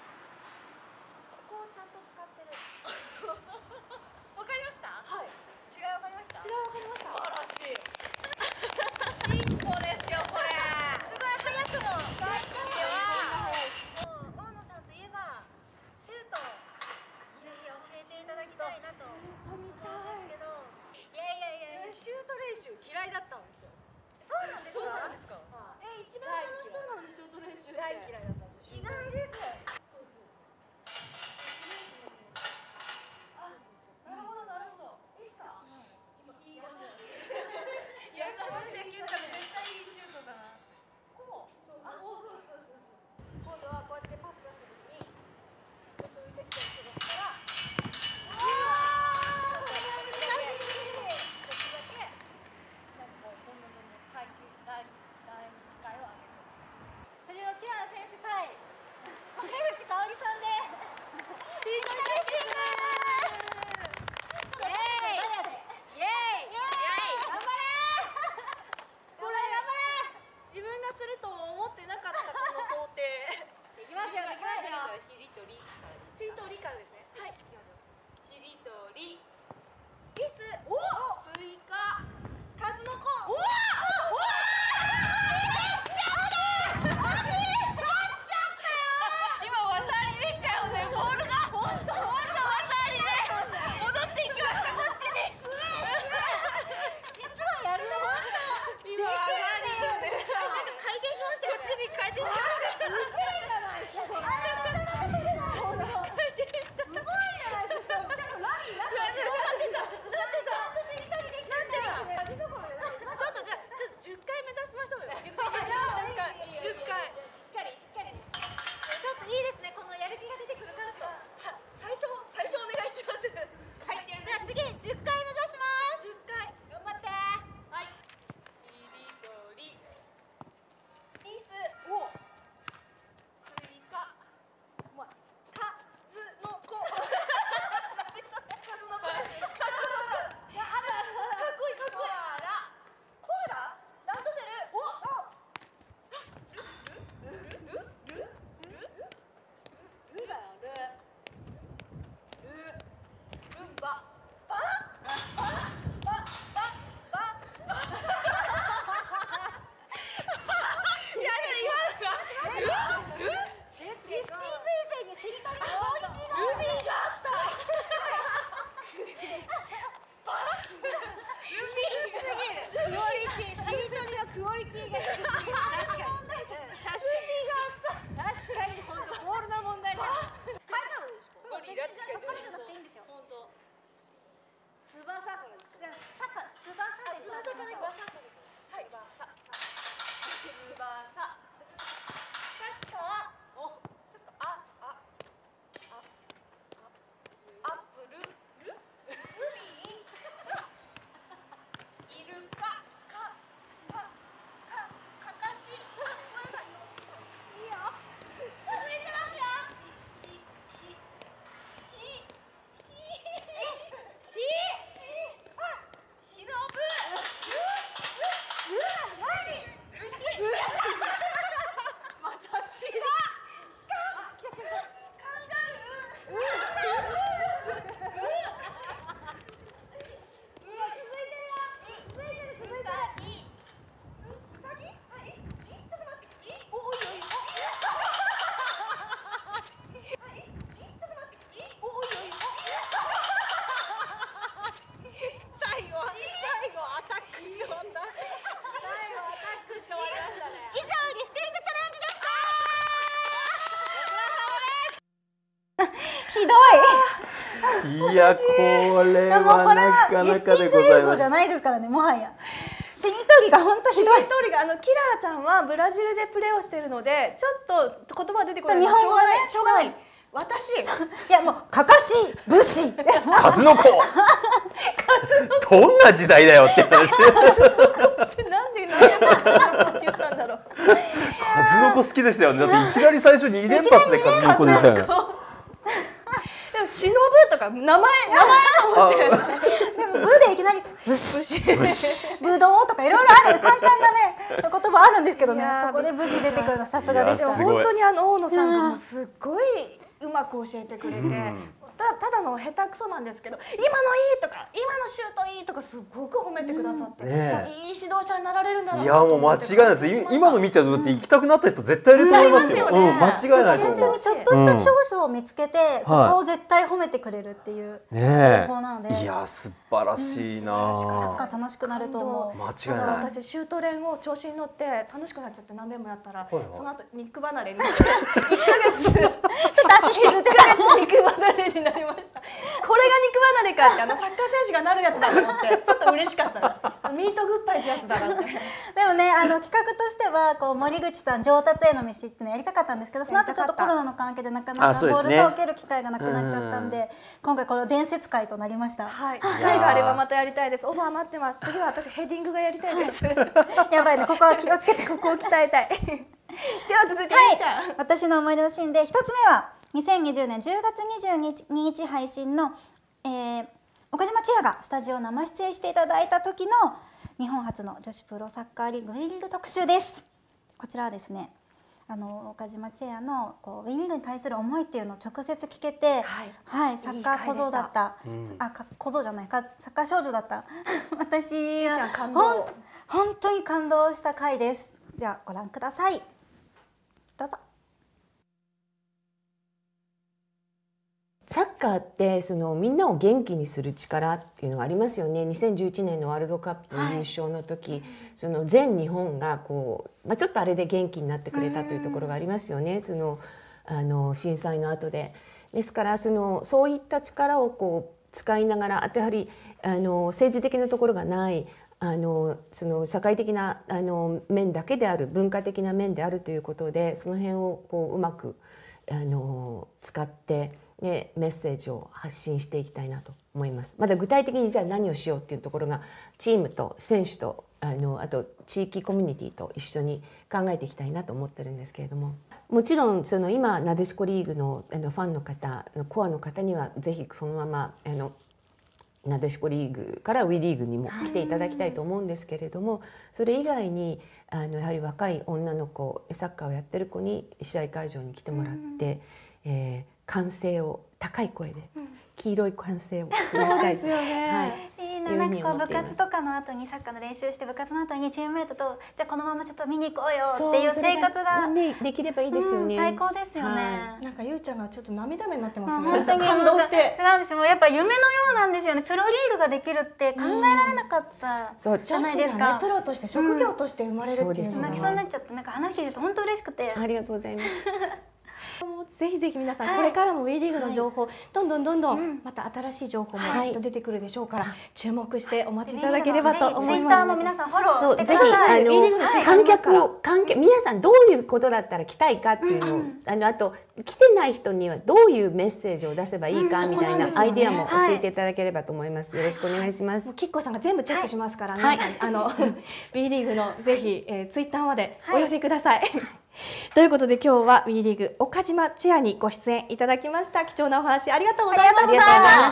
ここをちゃんと使ってる。わかりました？はい。違いわかりました？違いわかりました。素晴らしい。進歩ですよこれ。 すごい早くも。では、もう大野さんといえばシュートぜひ教えていただきたいなと思うんですけど。いやいやいや、 シュート練習嫌いだったんですよ。 そうなんですか？ そうなんですか？え、一番楽しそうなんですシュート練習。大嫌いだったんです。 意外です。 そうそう。 ひどい。 いやこれはなかなかでございました。 じゃないですからね、もはや。しりとりが本当ひどい。 しりとりがあのキララちゃんはブラジルでプレーをしているので、ちょっと言葉出てこない。 日本語がね、 しょうがない。私。いやもうかかし武士。 数の子。どんな時代だよって話。 なんでなんで言ったんだろう。 数の子好きですよね。だっていきなり最初に連発で数の子でしたよね。 でも忍とか名前名前と思って。 でもブでいきなり武士、ぶどうとかいろいろある簡単なね言葉あるんですけどね、そこで武士出てくるのさすがでした。 本当にあの大野さんがもうすっごいうまく教えてくれて。た, ただの下手くそなんですけど、今のいいとか今のシュートいいとかすごく褒めてくださって、うんね、いい指導者になられるんだろうな。 いやもう間違いないです。今の見てるのって行きたくなった人絶対いると思いますよ。うん、間違いないと思う。 本当にちょっとした長所を見つけて、うん、そこを絶対褒めてくれるっていう方法なので、 ね、いや素晴らしいな、うん、 サッカー楽しくなると思う。 間違いない。 私シュート練を調子に乗って楽しくなっちゃって何遍もやったら、はいはい、その後肉離れになっていっかげつちょっと足引いて肉離れになりました。これが肉離れかって、あのサッカー選手がなるやつだと思ってちょっと嬉しかったな。ミートグッバイってやつだなって。 でもね、あの企画としてはこう森口さん上達への道っていうのやりたかったんですけど、その後ちょっとコロナの関係でなかなかボールを受ける機会がなくなっちゃったんで、今回この伝説会となりました。 はい。機会があればまたやりたいです。オファー待ってます。次は私ヘディングがやりたいです。 やばいね、ここは気をつけて、 ここを鍛えたい。では続いて、 はい、私の思い出のシーンで一つ目はにせんにじゅうねんじゅうがつにじゅうににち配信の、えー、岡島千也がスタジオ生出演していただいた時の日本初の女子プロサッカーリーグ WE リーグ特集です。こちらはですね、あの岡島千也のこう WE リーグに対する思いっていうのを直接聞けて、はい、はい、サッカー小僧だった、うん、あ小僧じゃないかサッカー少女だった私は本当に感動した回です。ではご覧ください。どうぞ。 サッカーってそのみんなを元気にする力っていうのがありますよね。にせんじゅういちねんのワールドカップの優勝の時、はい、その全日本がこう、まあ、ちょっとあれで元気になってくれたというところがありますよね。そのあの震災の後で。ですからそのそういった力をこう使いながら、あとやはりあの政治的なところがない。あのその社会的なあの面だけである、文化的な面であるということで、その辺をこううまくあの使ってでメッセージを発信していきたいなと思います。まだ具体的にじゃあ何をしようっていうところがチームと選手とあのあと地域コミュニティと一緒に考えていきたいなと思ってるんですけれども、もちろんその今なでしこリーグのあのファンの方コアの方にはぜひそのままあのなでしこリーグから WE リーグにも来ていただきたいと思うんですけれども、それ以外にあのやはり若い女の子、サッカーをやってる子に試合会場に来てもらって、えー、歓声を高い声で、黄色い歓声を出したいと。 なんかこう部活とかの後にサッカーの練習して部活の後にチームメートとじゃあこのままちょっと見に行こうよっていう生活ができればいいですよね。 最高ですよね。 なんかゆうちゃんがちょっと涙目になってますね。感動して。 そうです。もうやっぱ夢のようなんですよね。プロリーグができるって考えられなかったじゃないですか。 プロとして職業として生まれるっていうのが泣きそうになっちゃって、なんか話聞いてて本当嬉しくて。 ありがとうございます。 ぜひぜひ皆さん、これからも WE リーグの情報、どんどんどんどんまた新しい情報もきっと出てくるでしょうから、注目してお待ちいただければと思います。 ツイッターも皆さんフォローしてください。 ぜひ観客を観客皆さんどういうことだったら来たいかっていうのを、あのあと来てない人にはどういうメッセージを出せばいいかみたいなアイディアも教えていただければと思います。よろしくお願いします。 きっこさんが全部チェックしますから、皆さんあの WE リーグのぜひツイッターまでお寄せください。ということで今日は WE リーグ岡島千也にご出演いただきました。貴重なお話ありがとうございました。ありがとうございました。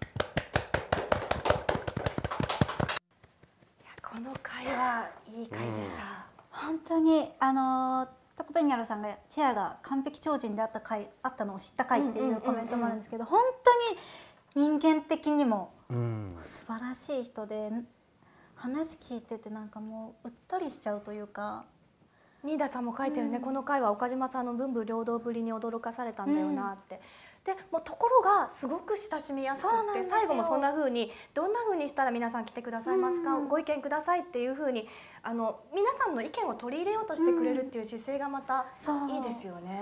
この回はいい回でした。 本当にあのタコペニャルさんがチェアが完璧超人であった回あったのを知った回っていうコメントもあるんですけど、本当に人間的にも素晴らしい人で、話聞いててなんかもううっとりしちゃうというか。 新田さんも書いてるね、うん、この回は岡島さんの文武両道ぶりに驚かされたんだよなって、うん、でもうところがすごく親しみやすくて、最後もそんな風にどんな風にしたら皆さん来てくださいますか、うん、ご意見くださいっていう風にあの皆さんの意見を取り入れようとしてくれるっていう姿勢がまたいいですよね。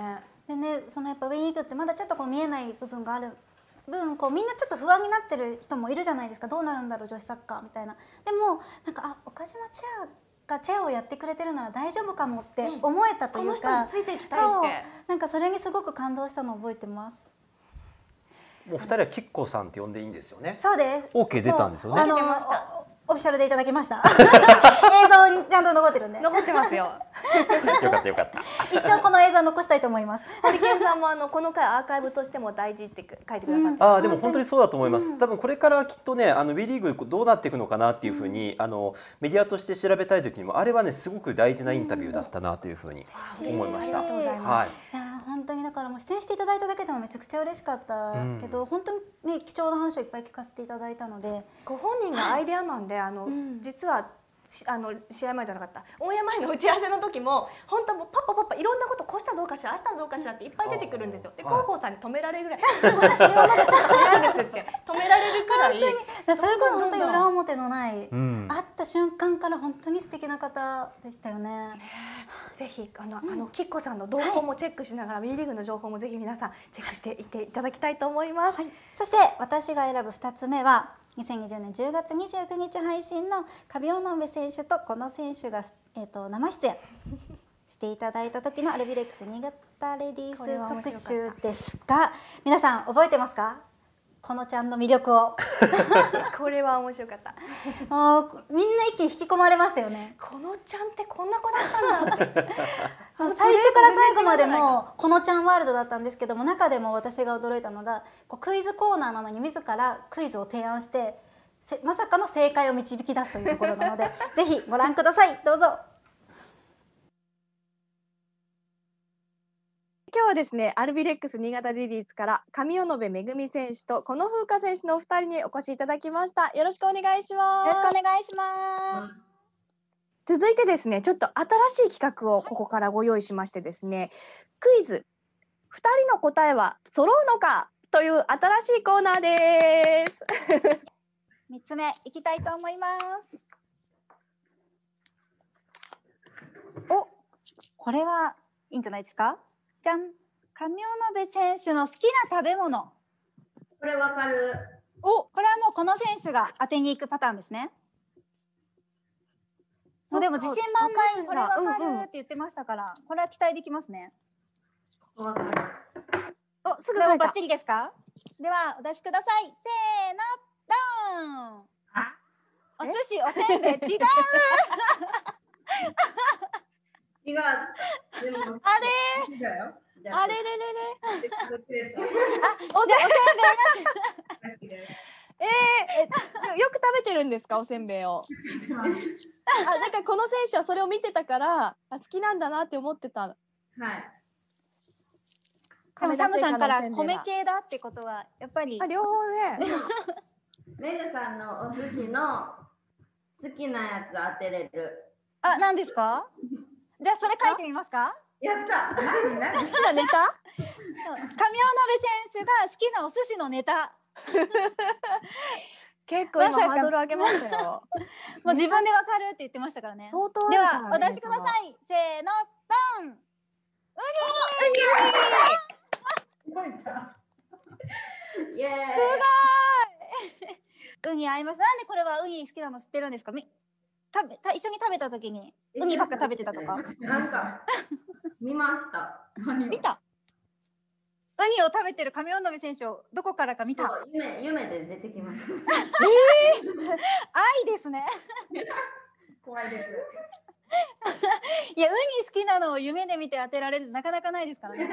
でね、そのやっぱウィンウィークってまだちょっとこう見えない部分がある分、こうみんなちょっと不安になってる人もいるじゃないですか。どうなるんだろう女子サッカーみたいな。でもなんかあ岡島チェアがチェアをやってくれてるなら大丈夫かもって思えたというか、 この人についていきたいって、 そうなんかそれにすごく感動したのを覚えてます。 もう二人はキッコさんって呼んでいいんですよね。 そうです。 オーケー出たんですよね。 あのオフィシャルでいただきました。映像にちゃんと残ってるんで。 残ってますよ。 よかったよかった。 一生この映像残したいと思います。 ホリケンさんもあのこの回アーカイブとしても大事って書いてくださって、 ああでも本当にそうだと思います。多分これからきっとね、あの WE リーグどうなっていくのかなっていうふうに、あのメディアとして調べたい時にもあれはねすごく大事なインタビューだったなというふうに思いました。はい。 いや本当にだからもう出演していただいただけでもめちゃくちゃ嬉しかったけど、うん、本当にね貴重な話をいっぱい聞かせていただいたので、 ご本人がアイデアマンであの、うん、実はあの試合前じゃなかったオンエア前の打ち合わせの時も本当もうパッパパッパいろんなことこうしたらどうかしらあしたらどうかしらっていっぱい出てくるんですよ。で広報さんに止められるぐらいそれはまだちょっと早いですって止められるくらい本当にそれこそ本当に裏表のない、うん、会った瞬間から本当に素敵な方でしたよね。 ぜひあの、うん、あのキッコさんの動向もチェックしながら、はい、WE リーグの情報もぜひ皆さんチェックしていっていただきたいと思います。はい、 そして私が選ぶふたつめはにせんにじゅうねんじゅうがつにじゅうくにち配信の上尾上選手とこの選手が、えー、と生出演していただいた時のアルビレックス新潟レディース特集ですが、皆さん覚えてますか？このちゃんの魅力をこれは面白かった。 もうみんな一気に引き込まれましたよね。 このちゃんってこんな子だったんだって。 最初から最後までもこのちゃんワールドだったんですけども、中でも私が驚いたのがこうクイズコーナーなのに自らクイズを提案してまさかの正解を導き出すというところなのでぜひご覧ください。どうぞ。 今日はですね、アルビレックス新潟レディースから上尾延めぐみ選手とこの風花選手のお二人にお越しいただきました。よろしくお願いします。 よろしくお願いします。 続いてですね、ちょっと新しい企画をここからご用意しましてですね、クイズふたりの答えは揃うのかという新しいコーナーです。 みっつめいきたいと思います。お、これはいいんじゃないですか。じゃん、上尾延選手の好きな食べ物。 これわかる。 お、これはもうこの選手が当てに行くパターンですね。もうでも自信満々これわかるって言ってましたから、これは期待できますね。 わかる。 お、すぐバッチリですか。ではお出しください。せーの、ドーン。お寿司、おせんべい、違う。 違う。でもあれ。あれれれれ。 あ、おせんべいが。えー、よく食べてるんですか、おせんべいを。あ、なんかこの選手はそれを見てたからあ好きなんだなって思ってた。はい。 でもシャムさんから米系だってことはやっぱり。 あ、両方ね。 メグさんのお寿司の好きなやつ当てれる。 あ、何ですか？じゃあそれ書いてみますか？ やった。何何？ 好きなネタ？ 上尾延選手が好きなお寿司のネタ。 結構今ハードル上げましたよ。 もう自分でわかるって言ってましたからね。 相当ではお出しください。せーの、ドン。ウニ。 すごい。イエーイ。 すごい。ウニ合います。なんでこれはウニ好きなの知ってるんですか？み食べた一緒に食べた時にウニばっか食べてたとか。 なんか見ました。 見た。 ウニを食べてる上尾延選手をどこからか見た。 夢夢で出てきました。ええー、愛ですね。 怖いです。 いや、ウニ好きなのを夢で見て当てられるなかなかないですからね。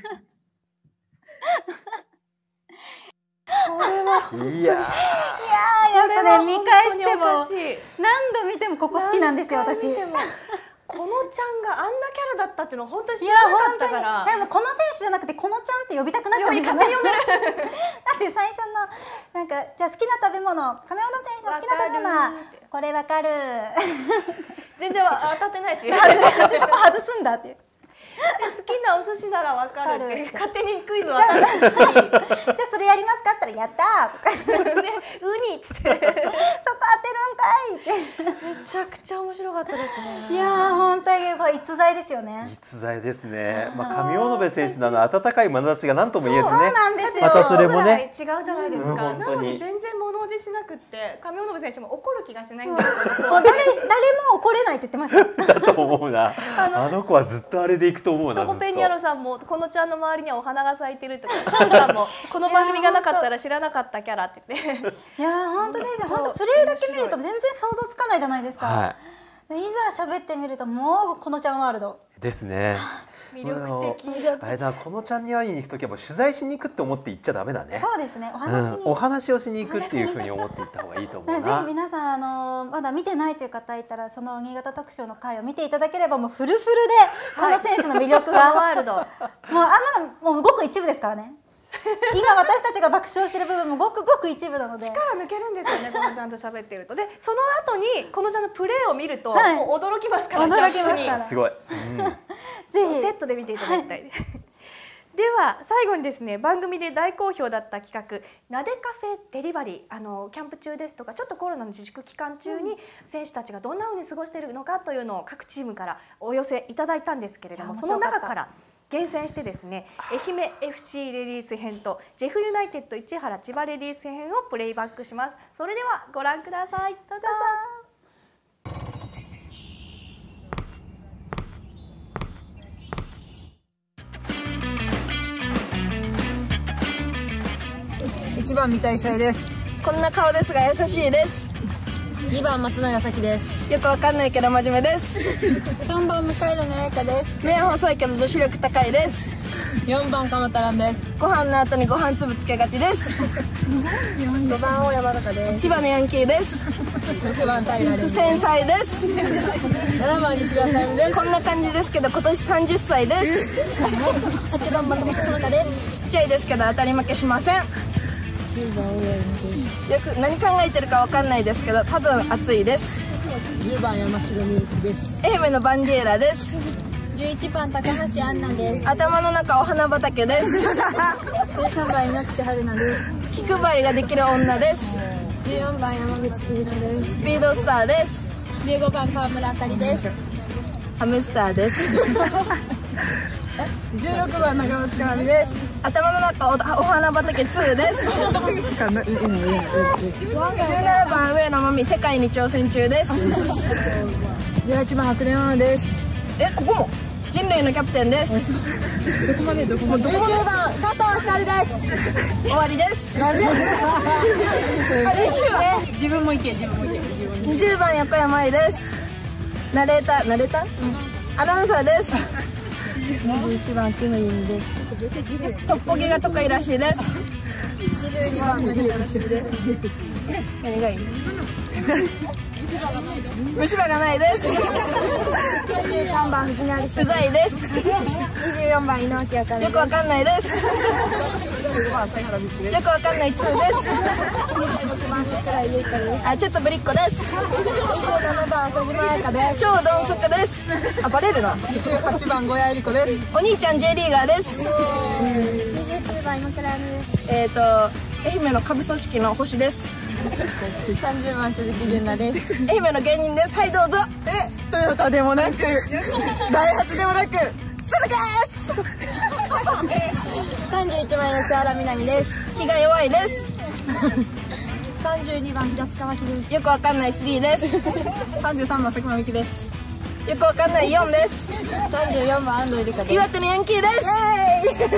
これは。 いやー。いやー、やっぱね、見返しても何度見てもここ好きなんですよ、私。 このちゃんがあんなキャラだったっていうのは本当に知らなかったから。 でもこの選手じゃなくてこのちゃんって呼びたくなっちゃうんですよね。だって最初のなんかじゃあ好きな食べ物、上尾選手の好きな食べ物はこれわかる。 全然当たってないし。 そこ外すんだって。 好きなお寿司ならわかるって勝手にクイズ渡す。 じゃあそれやりますかってらやったーとかね、ウニっつってそこ当てるんかいってめちゃくちゃ面白かったですね。 いやー本当にこれ逸材ですよね。 逸材ですね。まあ上尾野選手のあの温かい眼差しが何とも言えずね。 そうなんですよ。 またそれもね違うじゃないですか。 うん、本当になのに全然物おじしなくって上尾野選手も怒る気がしないんですけど、 もう誰誰も怒れないって言ってました。 だと思うな。あの子はずっとあれでいくと思うな。 トコペニャロさんもこのちゃんの周りにはお花が咲いてるとか、シャンさんもこの番組がなかったら知らなかったキャラって言って。 いやー本当ですよ。本当プレーだけ見ると全然想像つかないじゃないですか。 はい。 いざ喋ってみるともうこのちゃんワールド。 ですね。 魅力的。 あれだ、このちゃんに会いに行くときはもう取材しに行くって思って行っちゃダメだね。 そうですね。お話に、 うん、お話をしに行くっていうふうに思って行った方がいいと思うな。 ぜひ皆さんあのまだ見てないという方いたらその新潟特集の回を見ていただければもうフルフルでこの選手の魅力が、 ワールド。もうあんなのもうごく一部ですからね。今私たちが爆笑してる部分もごくごく一部なので力抜けるんですよね、このちゃんと喋ってると。でその後にこのちゃんのプレーを見ると、はい、もう驚きますから。 驚きますから。 すごい、 うん、ぜひセットで見ていただきたい、はい、では最後にですね、番組で大好評だった企画なでカフェデリバリー、あのキャンプ中ですとかちょっとコロナの自粛期間中に選手たちがどんな風に過ごしているのかというのを各チームからお寄せいただいたんですけれども、その中から厳選してですね、愛媛 エフシー レディース編とジェフユナイテッド市原千葉レディース編をプレイバックします。それではご覧ください。どうぞ。 いちばん三田伊勢です。 こんな顔ですが優しいです。 にばん松永咲です。 よくわかんないけど真面目です。 さんばん向田の彩香です。 目細いけど女子力高いです。 よんばん鎌田蘭です。 ご飯の後にご飯粒つけがちです。 ごばん大山中です。 千葉のヤンキーです。 ろくばん平です。 繊細です。 ななばん西村さゆみです。 こんな感じですけど今年さんじゅっさいです。 はちばん松本園香です。 ちっちゃいですけど当たり負けしません。 きゅうばん上山です。 よく何考えてるかわかんないですけど多分暑いです。 じゅうばん山城美幸です。 愛媛のバンディエラです。 じゅういちばん高橋杏奈です。 頭の中お花畑です。 じゅうさんばん井ノ口春菜です。 気配りができる女です。 じゅうよんばん山口千尋です。 スピードスターです。 じゅうごばん川村あかりです。 ハムスターです。 じゅうろくばん長松かなみです。 頭の中おお花畑ツーです。じゅうななばん上野真美世界に挑戦中です。 じゅうはちばん白根ママです。 えここも人類のキャプテンです。 どこまでどこまで。じゅうきゅうばん佐藤ひかりです。 終わりです。 自分もいけ自分もいけ。 にじゅうばん横山愛です。ナレーターナレーター、アナウンサーです。 にじゅういちばん木野由美です。 トッポギが得意らしいです。 にじゅうにばんのひならしです。 何がいい？ 虫歯がないです。 虫歯がないです。 にじゅうさんばん藤成うざいです。 にじゅうよんばん井上明香。 よくわかんないです。よくわかんないツーです。 にじゅうろくばん桜井優香です。 あちょっとぶりっ子です。 にじゅうななばん佐島彩香です。 超鈍足です。あバレるな。 にじゅうはちばん小谷恵理子です。 お兄ちゃん J リーガーです。 にじゅうきゅうばん今倉亜美です。 えっと愛媛の下部組織の星です。 さんじゅうばん鈴木純奈です。 愛媛の芸人です。はいどうぞ。えトヨタでもなくダイハツでもなく鈴木です。 さんじゅういちばん吉原みなみです。 気が弱いです。 さんじゅうにばん平塚真希です。 よくわかんないスリーです。 さんじゅうさんばん佐久間美希です。 よくわかんないよんです。 さんじゅうよんばん安藤理香です。 岩手のヤンキーです。おいで。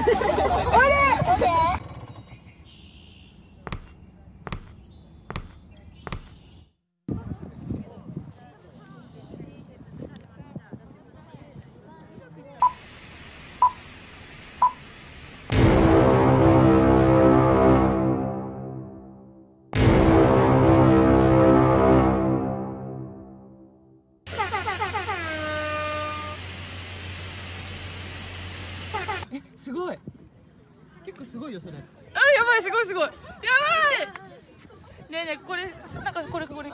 すごい結構すごいよそれ。あやばいすごいすごいやばいねえねえこれなんかこれこれ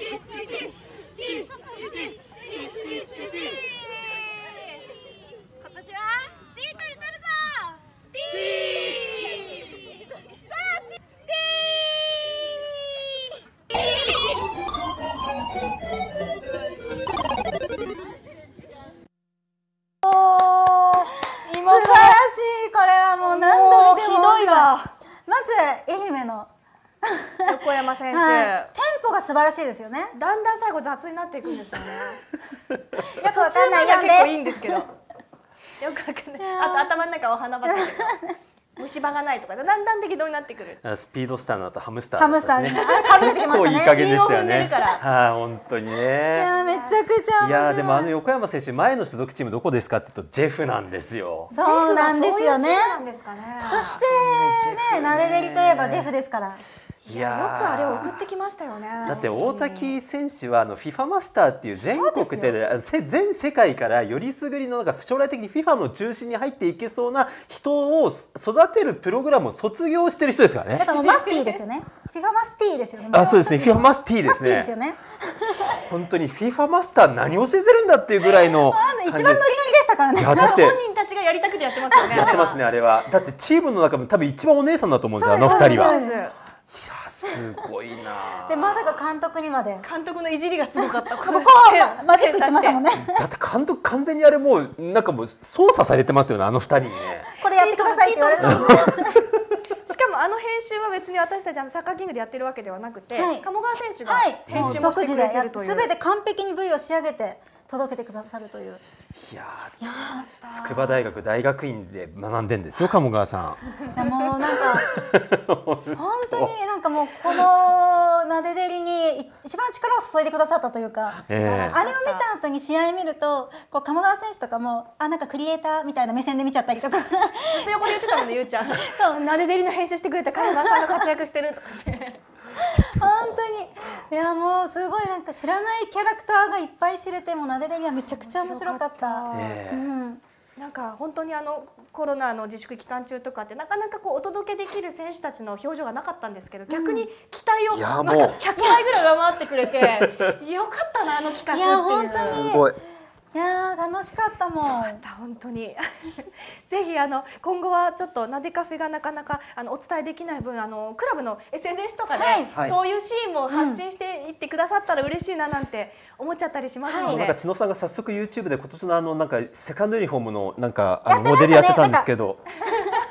年は D 取り取るぞ D さあ D 素晴らしい。これはもう何度見てもひどいわ。 まず愛媛の横山選手、 はい、テンポが素晴らしいですよね。 だんだん最後雑になっていくんですよね。 よくわかんないよんです。 結構いいんですけど。よくわかんない。あと頭の中お花畑とか虫歯がないとかだんだん適当になってくる。 スピードスターの後ハムスターだったしね。 ハムスターね。あれ被せてきましたね。 結構いい加減でしたよね。 はい、 あ、本当にね。 いやめちゃくちゃ面白い。 いやでもあの横山選手前の所属チームどこですかって言うとジェフなんですよ。 そうなんですよね。 そしてね、ナデデリといえばジェフですから。 いやよくあれを送ってきましたよね。 だって大滝選手はあの フィファ マスターっていう全国で全世界からよりすぐりのなんか将来的に フィファ の中心に入っていけそうな人を育てるプログラムを卒業してる人ですからね。 だからもうマスティですよね。フィファ マスティですよね。 あ、そうですね。フィファ マスティですね。 ですよね。 本当に フィファ マスター何教えてるんだっていうぐらいの一番ノリノリでしたからね。 いやだって本人たちがやりたくてやってますよね。 やってますねあれは。だってチームの中も多分一番お姉さんだと思うんですよあの二人は。すごいな。 でまさか監督にまで。 監督のいじりがすごかった。 ここマジック言ってましたもんね。 だって監督完全にあれもうなんかもう操作されてますよねあの二人にね。 これやってくださいって言われたの。 しかもあの編集は別に私たちあのサッカーキングでやってるわけではなくて、 はい、 鴨川選手が編集も独自でやしてくれてるという。 すべて完璧に ブイを仕上げて届けてくださるという。 いやー、筑波大学大学院で学んでんですよ鴨川さん。 いやもうなんか本当になんかもうこのナデデリに一番力を注いでくださったというか、 えー、 あれを見た後に試合見るとこう鴨川選手とかもあなんかクリエイターみたいな目線で見ちゃったりとかずっと横で言ってたもんねゆうちゃん。そうナデデリの編集してくれた鴨川さんが活躍してるとかって。 本当にいやもうすごいなんか知らないキャラクターがいっぱい知れてもナデデリはめちゃくちゃ面白かった。 うん、なんか本当にあのコロナの自粛期間中とかってなかなかこうお届けできる選手たちの表情がなかったんですけど、逆に期待をなんかひゃくばいぐらい上回ってくれてよかったなあの企画っていう。 いや本当にすごい。 いや楽しかったもん。 本当にぜひあの今後はちょっとナデカフェがなかなかあのお伝えできない分あのクラブの エスエヌエス とかで、はい、そういうシーンも発信していってくださったら嬉しいななんて思っちゃったりしますので、はい、 なんか千野さんが早速 ユーチューブ で今年のあのなんかセカンドユニフォームのなんかあのモデルやってたんですけど。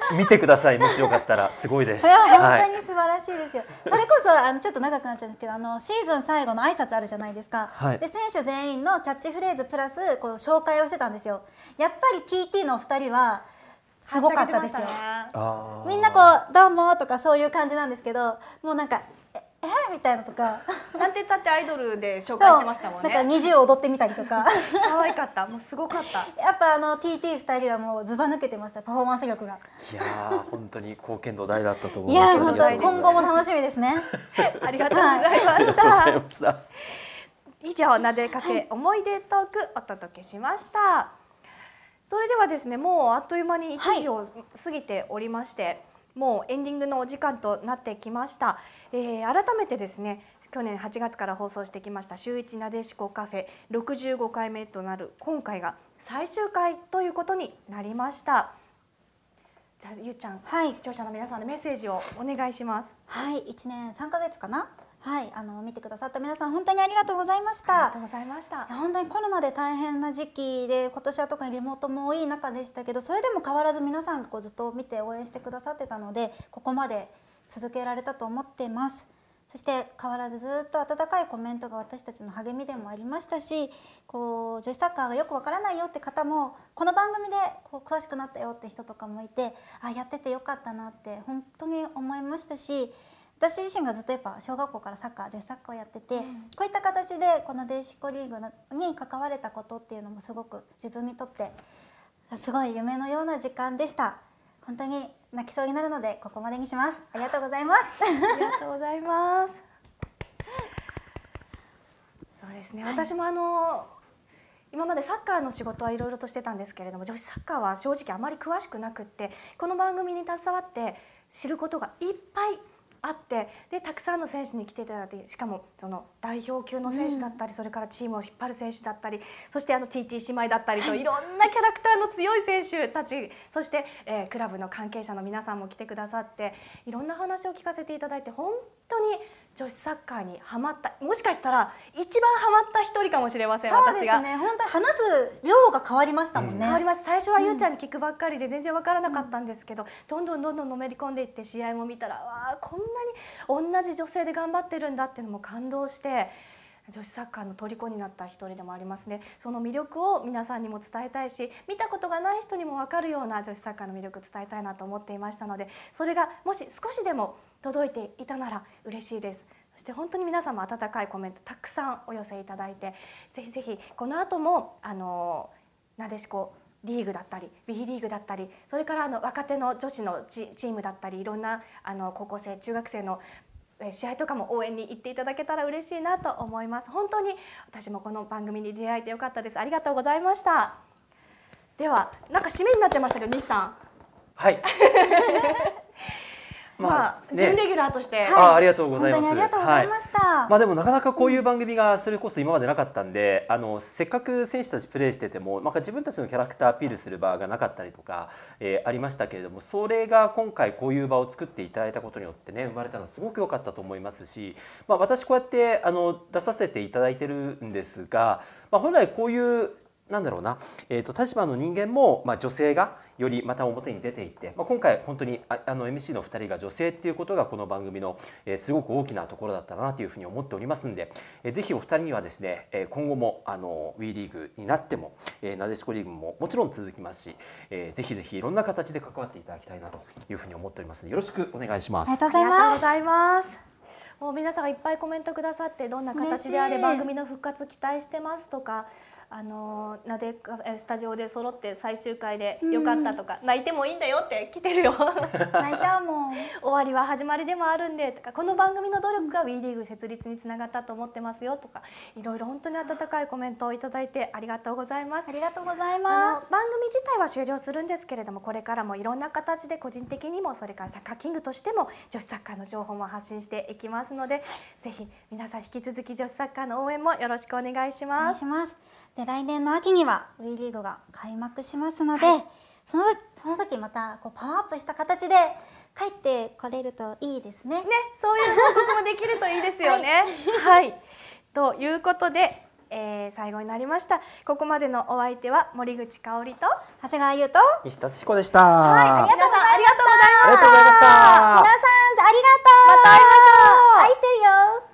見てください、もしよかったら。すごいです。 いや本はい当に素晴らしいですよ。それこそあのちょっと長くなっちゃうんですけど、あのシーズン最後の挨拶あるじゃないですか。 はいで選手全員のキャッチフレーズプラスこう紹介をしてたんですよ。やっぱり ティーティー のお二人はすごかったですよ。 あみんなこうどうもとかそういう感じなんですけど、もうなんかええみたいなとか。 なんて言ったってアイドルで紹介してましたもんね。 なんか二重踊ってみたりとか。 可愛かった。もうすごかった。 やっぱあの ティーティー 二人はもうずば抜けてました。パフォーマンス力が。 いやー本当に貢献度大だったと思いいます。 や本当今後も楽しみですね。 ありがとうございました。 ありがとうございました。 以上なでかけ思い出トークお届けしました。それではですね、もうあっという間にいちじを過ぎておりまして、もうエンディングのお時間となってきました。えー、改めてですね、去年はちがつから放送してきました週一なでしこカフェろくじゅうごかいめとなる今回が最終回ということになりました。じゃあゆうちゃん、はい、視聴者の皆さんのメッセージをお願いします。 はい、いちねんさんかげつかな。はい、あの見てくださった皆さん本当にありがとうございました。 ありがとうございました。 本当にコロナで大変な時期で今年は特にリモートも多い中でしたけど、それでも変わらず皆さんがこうずっと見て応援してくださってたので、ここまで続けられたと思っています。そして変わらずずっと温かいコメントが私たちの励みでもありましたし、こう女子サッカーがよくわからないよって方もこの番組でこう詳しくなったよって人とかもいて、あやっててよかったなって本当に思いましたし、私自身がずっとやっぱ小学校からサッカー女子サッカーをやってて、うん、こういった形でこのデイシコリーグに関われたことっていうのもすごく自分にとってすごい夢のような時間でした。本当に泣きそうになるのでここまでにします。ありがとうございます。 ありがとうございます。そうですね。私もあの今までサッカーの仕事はいろいろとしてたんですけれども、女子サッカーは正直あまり詳しくなくって、この番組に携わって知ることがいっぱいあって、でたくさんの選手に来ていただいて、しかもその代表級の選手だったり、うん、それからチームを引っ張る選手だったり、そしてあの ティーティー 姉妹だったりといろんなキャラクターの強い選手たち、そして、えー、クラブの関係者の皆さんも来てくださって、いろんな話を聞かせていただいて、本当に女子サッカーにハマった、もしかしたら一番ハマった一人かもしれません。 そうですね、私が本当に話す量が変わりましたもんね。うん、 変わりました。最初はゆうちゃんに聞くばっかりで全然わからなかったんですけど、うん、どんどんどんどんのめり込んでいって、試合も見たら、わあこんなに同じ女性で頑張ってるんだっていうのも感動して、女子サッカーの虜になった一人でもありますね。その魅力を皆さんにも伝えたいし、見たことがない人にも分かるような女子サッカーの魅力を伝えたいなと思っていましたので、それがもし少しでも届いていたなら嬉しいです。そして本当に皆さんも温かいコメントたくさんお寄せいただいて、ぜひぜひこの後もあのなでしこリーグだったり ビー リーグだったり、それからあの若手の女子のチームだったり、いろんなあの高校生中学生の試合とかも応援に行っていただけたら嬉しいなと思います。本当に私もこの番組に出会えてよかったです。ありがとうございました。ではなんか締めになっちゃいましたけど、西さん。 はい。 まあ、準レギュラーとして、 あ、ありがとうございます。 ありがとうございました。 まあでもなかなかこういう番組がそれこそ今までなかったんで、あのせっかく選手たちプレーしてても、なんか自分たちのキャラクターアピールする場がなかったりとか、えー、ありましたけれども、それが今回こういう場を作っていただいたことによってね、生まれたのはすごく良かったと思いますし、まあ私こうやってあの出させていただいてるんですが、まあ本来こういうなんだろうな、えー、と立場の人間も、まあ、女性がよりまた表に出ていって、まあ、今回本当にああの エムシー のふたりが女性っていうことがこの番組の、えー、すごく大きなところだったなというふうに思っておりますんで、えー、ぜひお二人にはですね、えー、今後もあの ウィー リーグになっても、えー、なでしこリーグももちろん続きますし、えー、ぜひぜひいろんな形で関わっていただきたいなというふうに思っておりますので、よろしくお願いします。 ありがとうございます。もう皆さんがいっぱいコメントくださって、どんな形であれ番組の復活期待してますとか、あのなでスタジオで揃って最終回でよかったとか、うん、泣いてもいいんだよって来てるよ泣いちゃうもん終わりは始まりでもあるんでとか、この番組の努力が ウィー リーグ設立につながったと思ってますよとか、いろいろ本当に温かいコメントをいただいてありがとうございます。 ありがとうございます。 番組自体は終了するんですけれども、これからもいろんな形で個人的にも、それからサッカーキングとしても女子サッカーの情報も発信していきますので、ぜひ皆さん引き続き女子サッカーの応援もよろしくお願いします。 お願いします。で、来年の秋には ウィー リーグが開幕しますので、はい、そのその時またこうパワーアップした形で帰ってこれるといいですね。 ね、そういう報告もできるといいですよね。はい、はい、ということでえー、最後になりました。ここまでのお相手は森口香織と長谷川優と西田敦彦でした。 はい、ありがとうございました。 ありがとうございました。 皆さんありがとう。 また会いましょう。 愛してるよ。